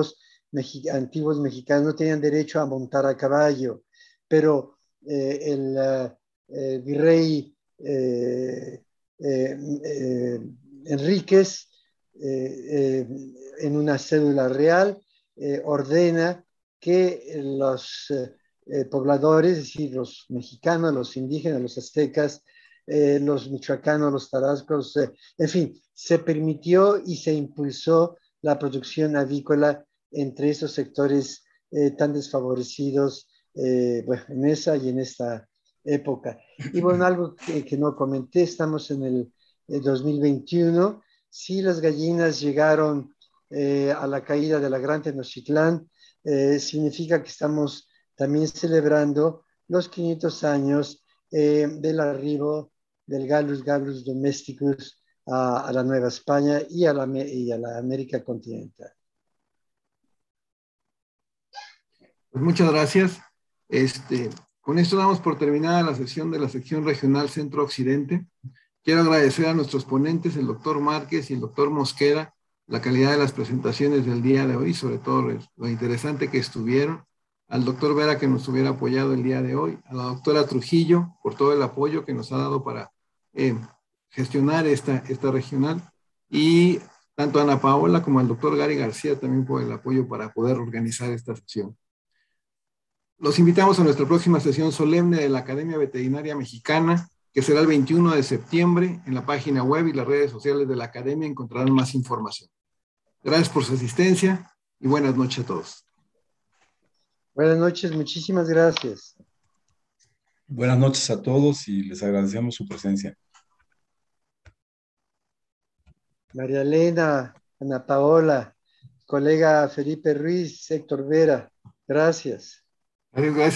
Speaker 5: mexi antiguos mexicanos no tenían derecho a montar a caballo, pero eh, el eh, virrey eh, eh, eh, Enríquez, eh, eh, en una cédula real, eh, ordena que los eh, pobladores, es decir, los mexicanos, los indígenas, los aztecas, eh, los michoacanos, los tarascos, eh, en fin, se permitió y se impulsó la producción avícola entre esos sectores eh, tan desfavorecidos, eh, bueno, en esa y en esta época. Y bueno, algo que, que no comenté, estamos en el, el dos mil veintiuno, sí las gallinas llegaron eh, a la caída de la Gran Tenochtitlán, eh, significa que estamos también celebrando los quinientos años eh, del arribo del Gallus Gallus Domesticus a, a la Nueva España y a la, y a la América continental.
Speaker 2: Pues muchas gracias. Este, con esto damos por terminada la sesión de la sección regional Centro-Occidente. Quiero agradecer a nuestros ponentes, el doctor Márquez y el doctor Mosquera, la calidad de las presentaciones del día de hoy, sobre todo lo interesante que estuvieron, al doctor Vera que nos hubiera apoyado el día de hoy, a la doctora Trujillo por todo el apoyo que nos ha dado para eh, gestionar esta, esta regional, y tanto a Ana Paola como al doctor Gary García también por el apoyo para poder organizar esta sesión. Los invitamos a nuestra próxima sesión solemne de la Academia Veterinaria Mexicana, que será el veintiuno de septiembre. En la página web y las redes sociales de la Academia encontrarán más información. Gracias por su asistencia y buenas noches a todos.
Speaker 5: Buenas noches, muchísimas gracias.
Speaker 4: Buenas noches a todos y les agradecemos su presencia.
Speaker 5: María Elena, Ana Paola, colega Felipe Ruiz, Héctor Vera, gracias.
Speaker 2: Gracias.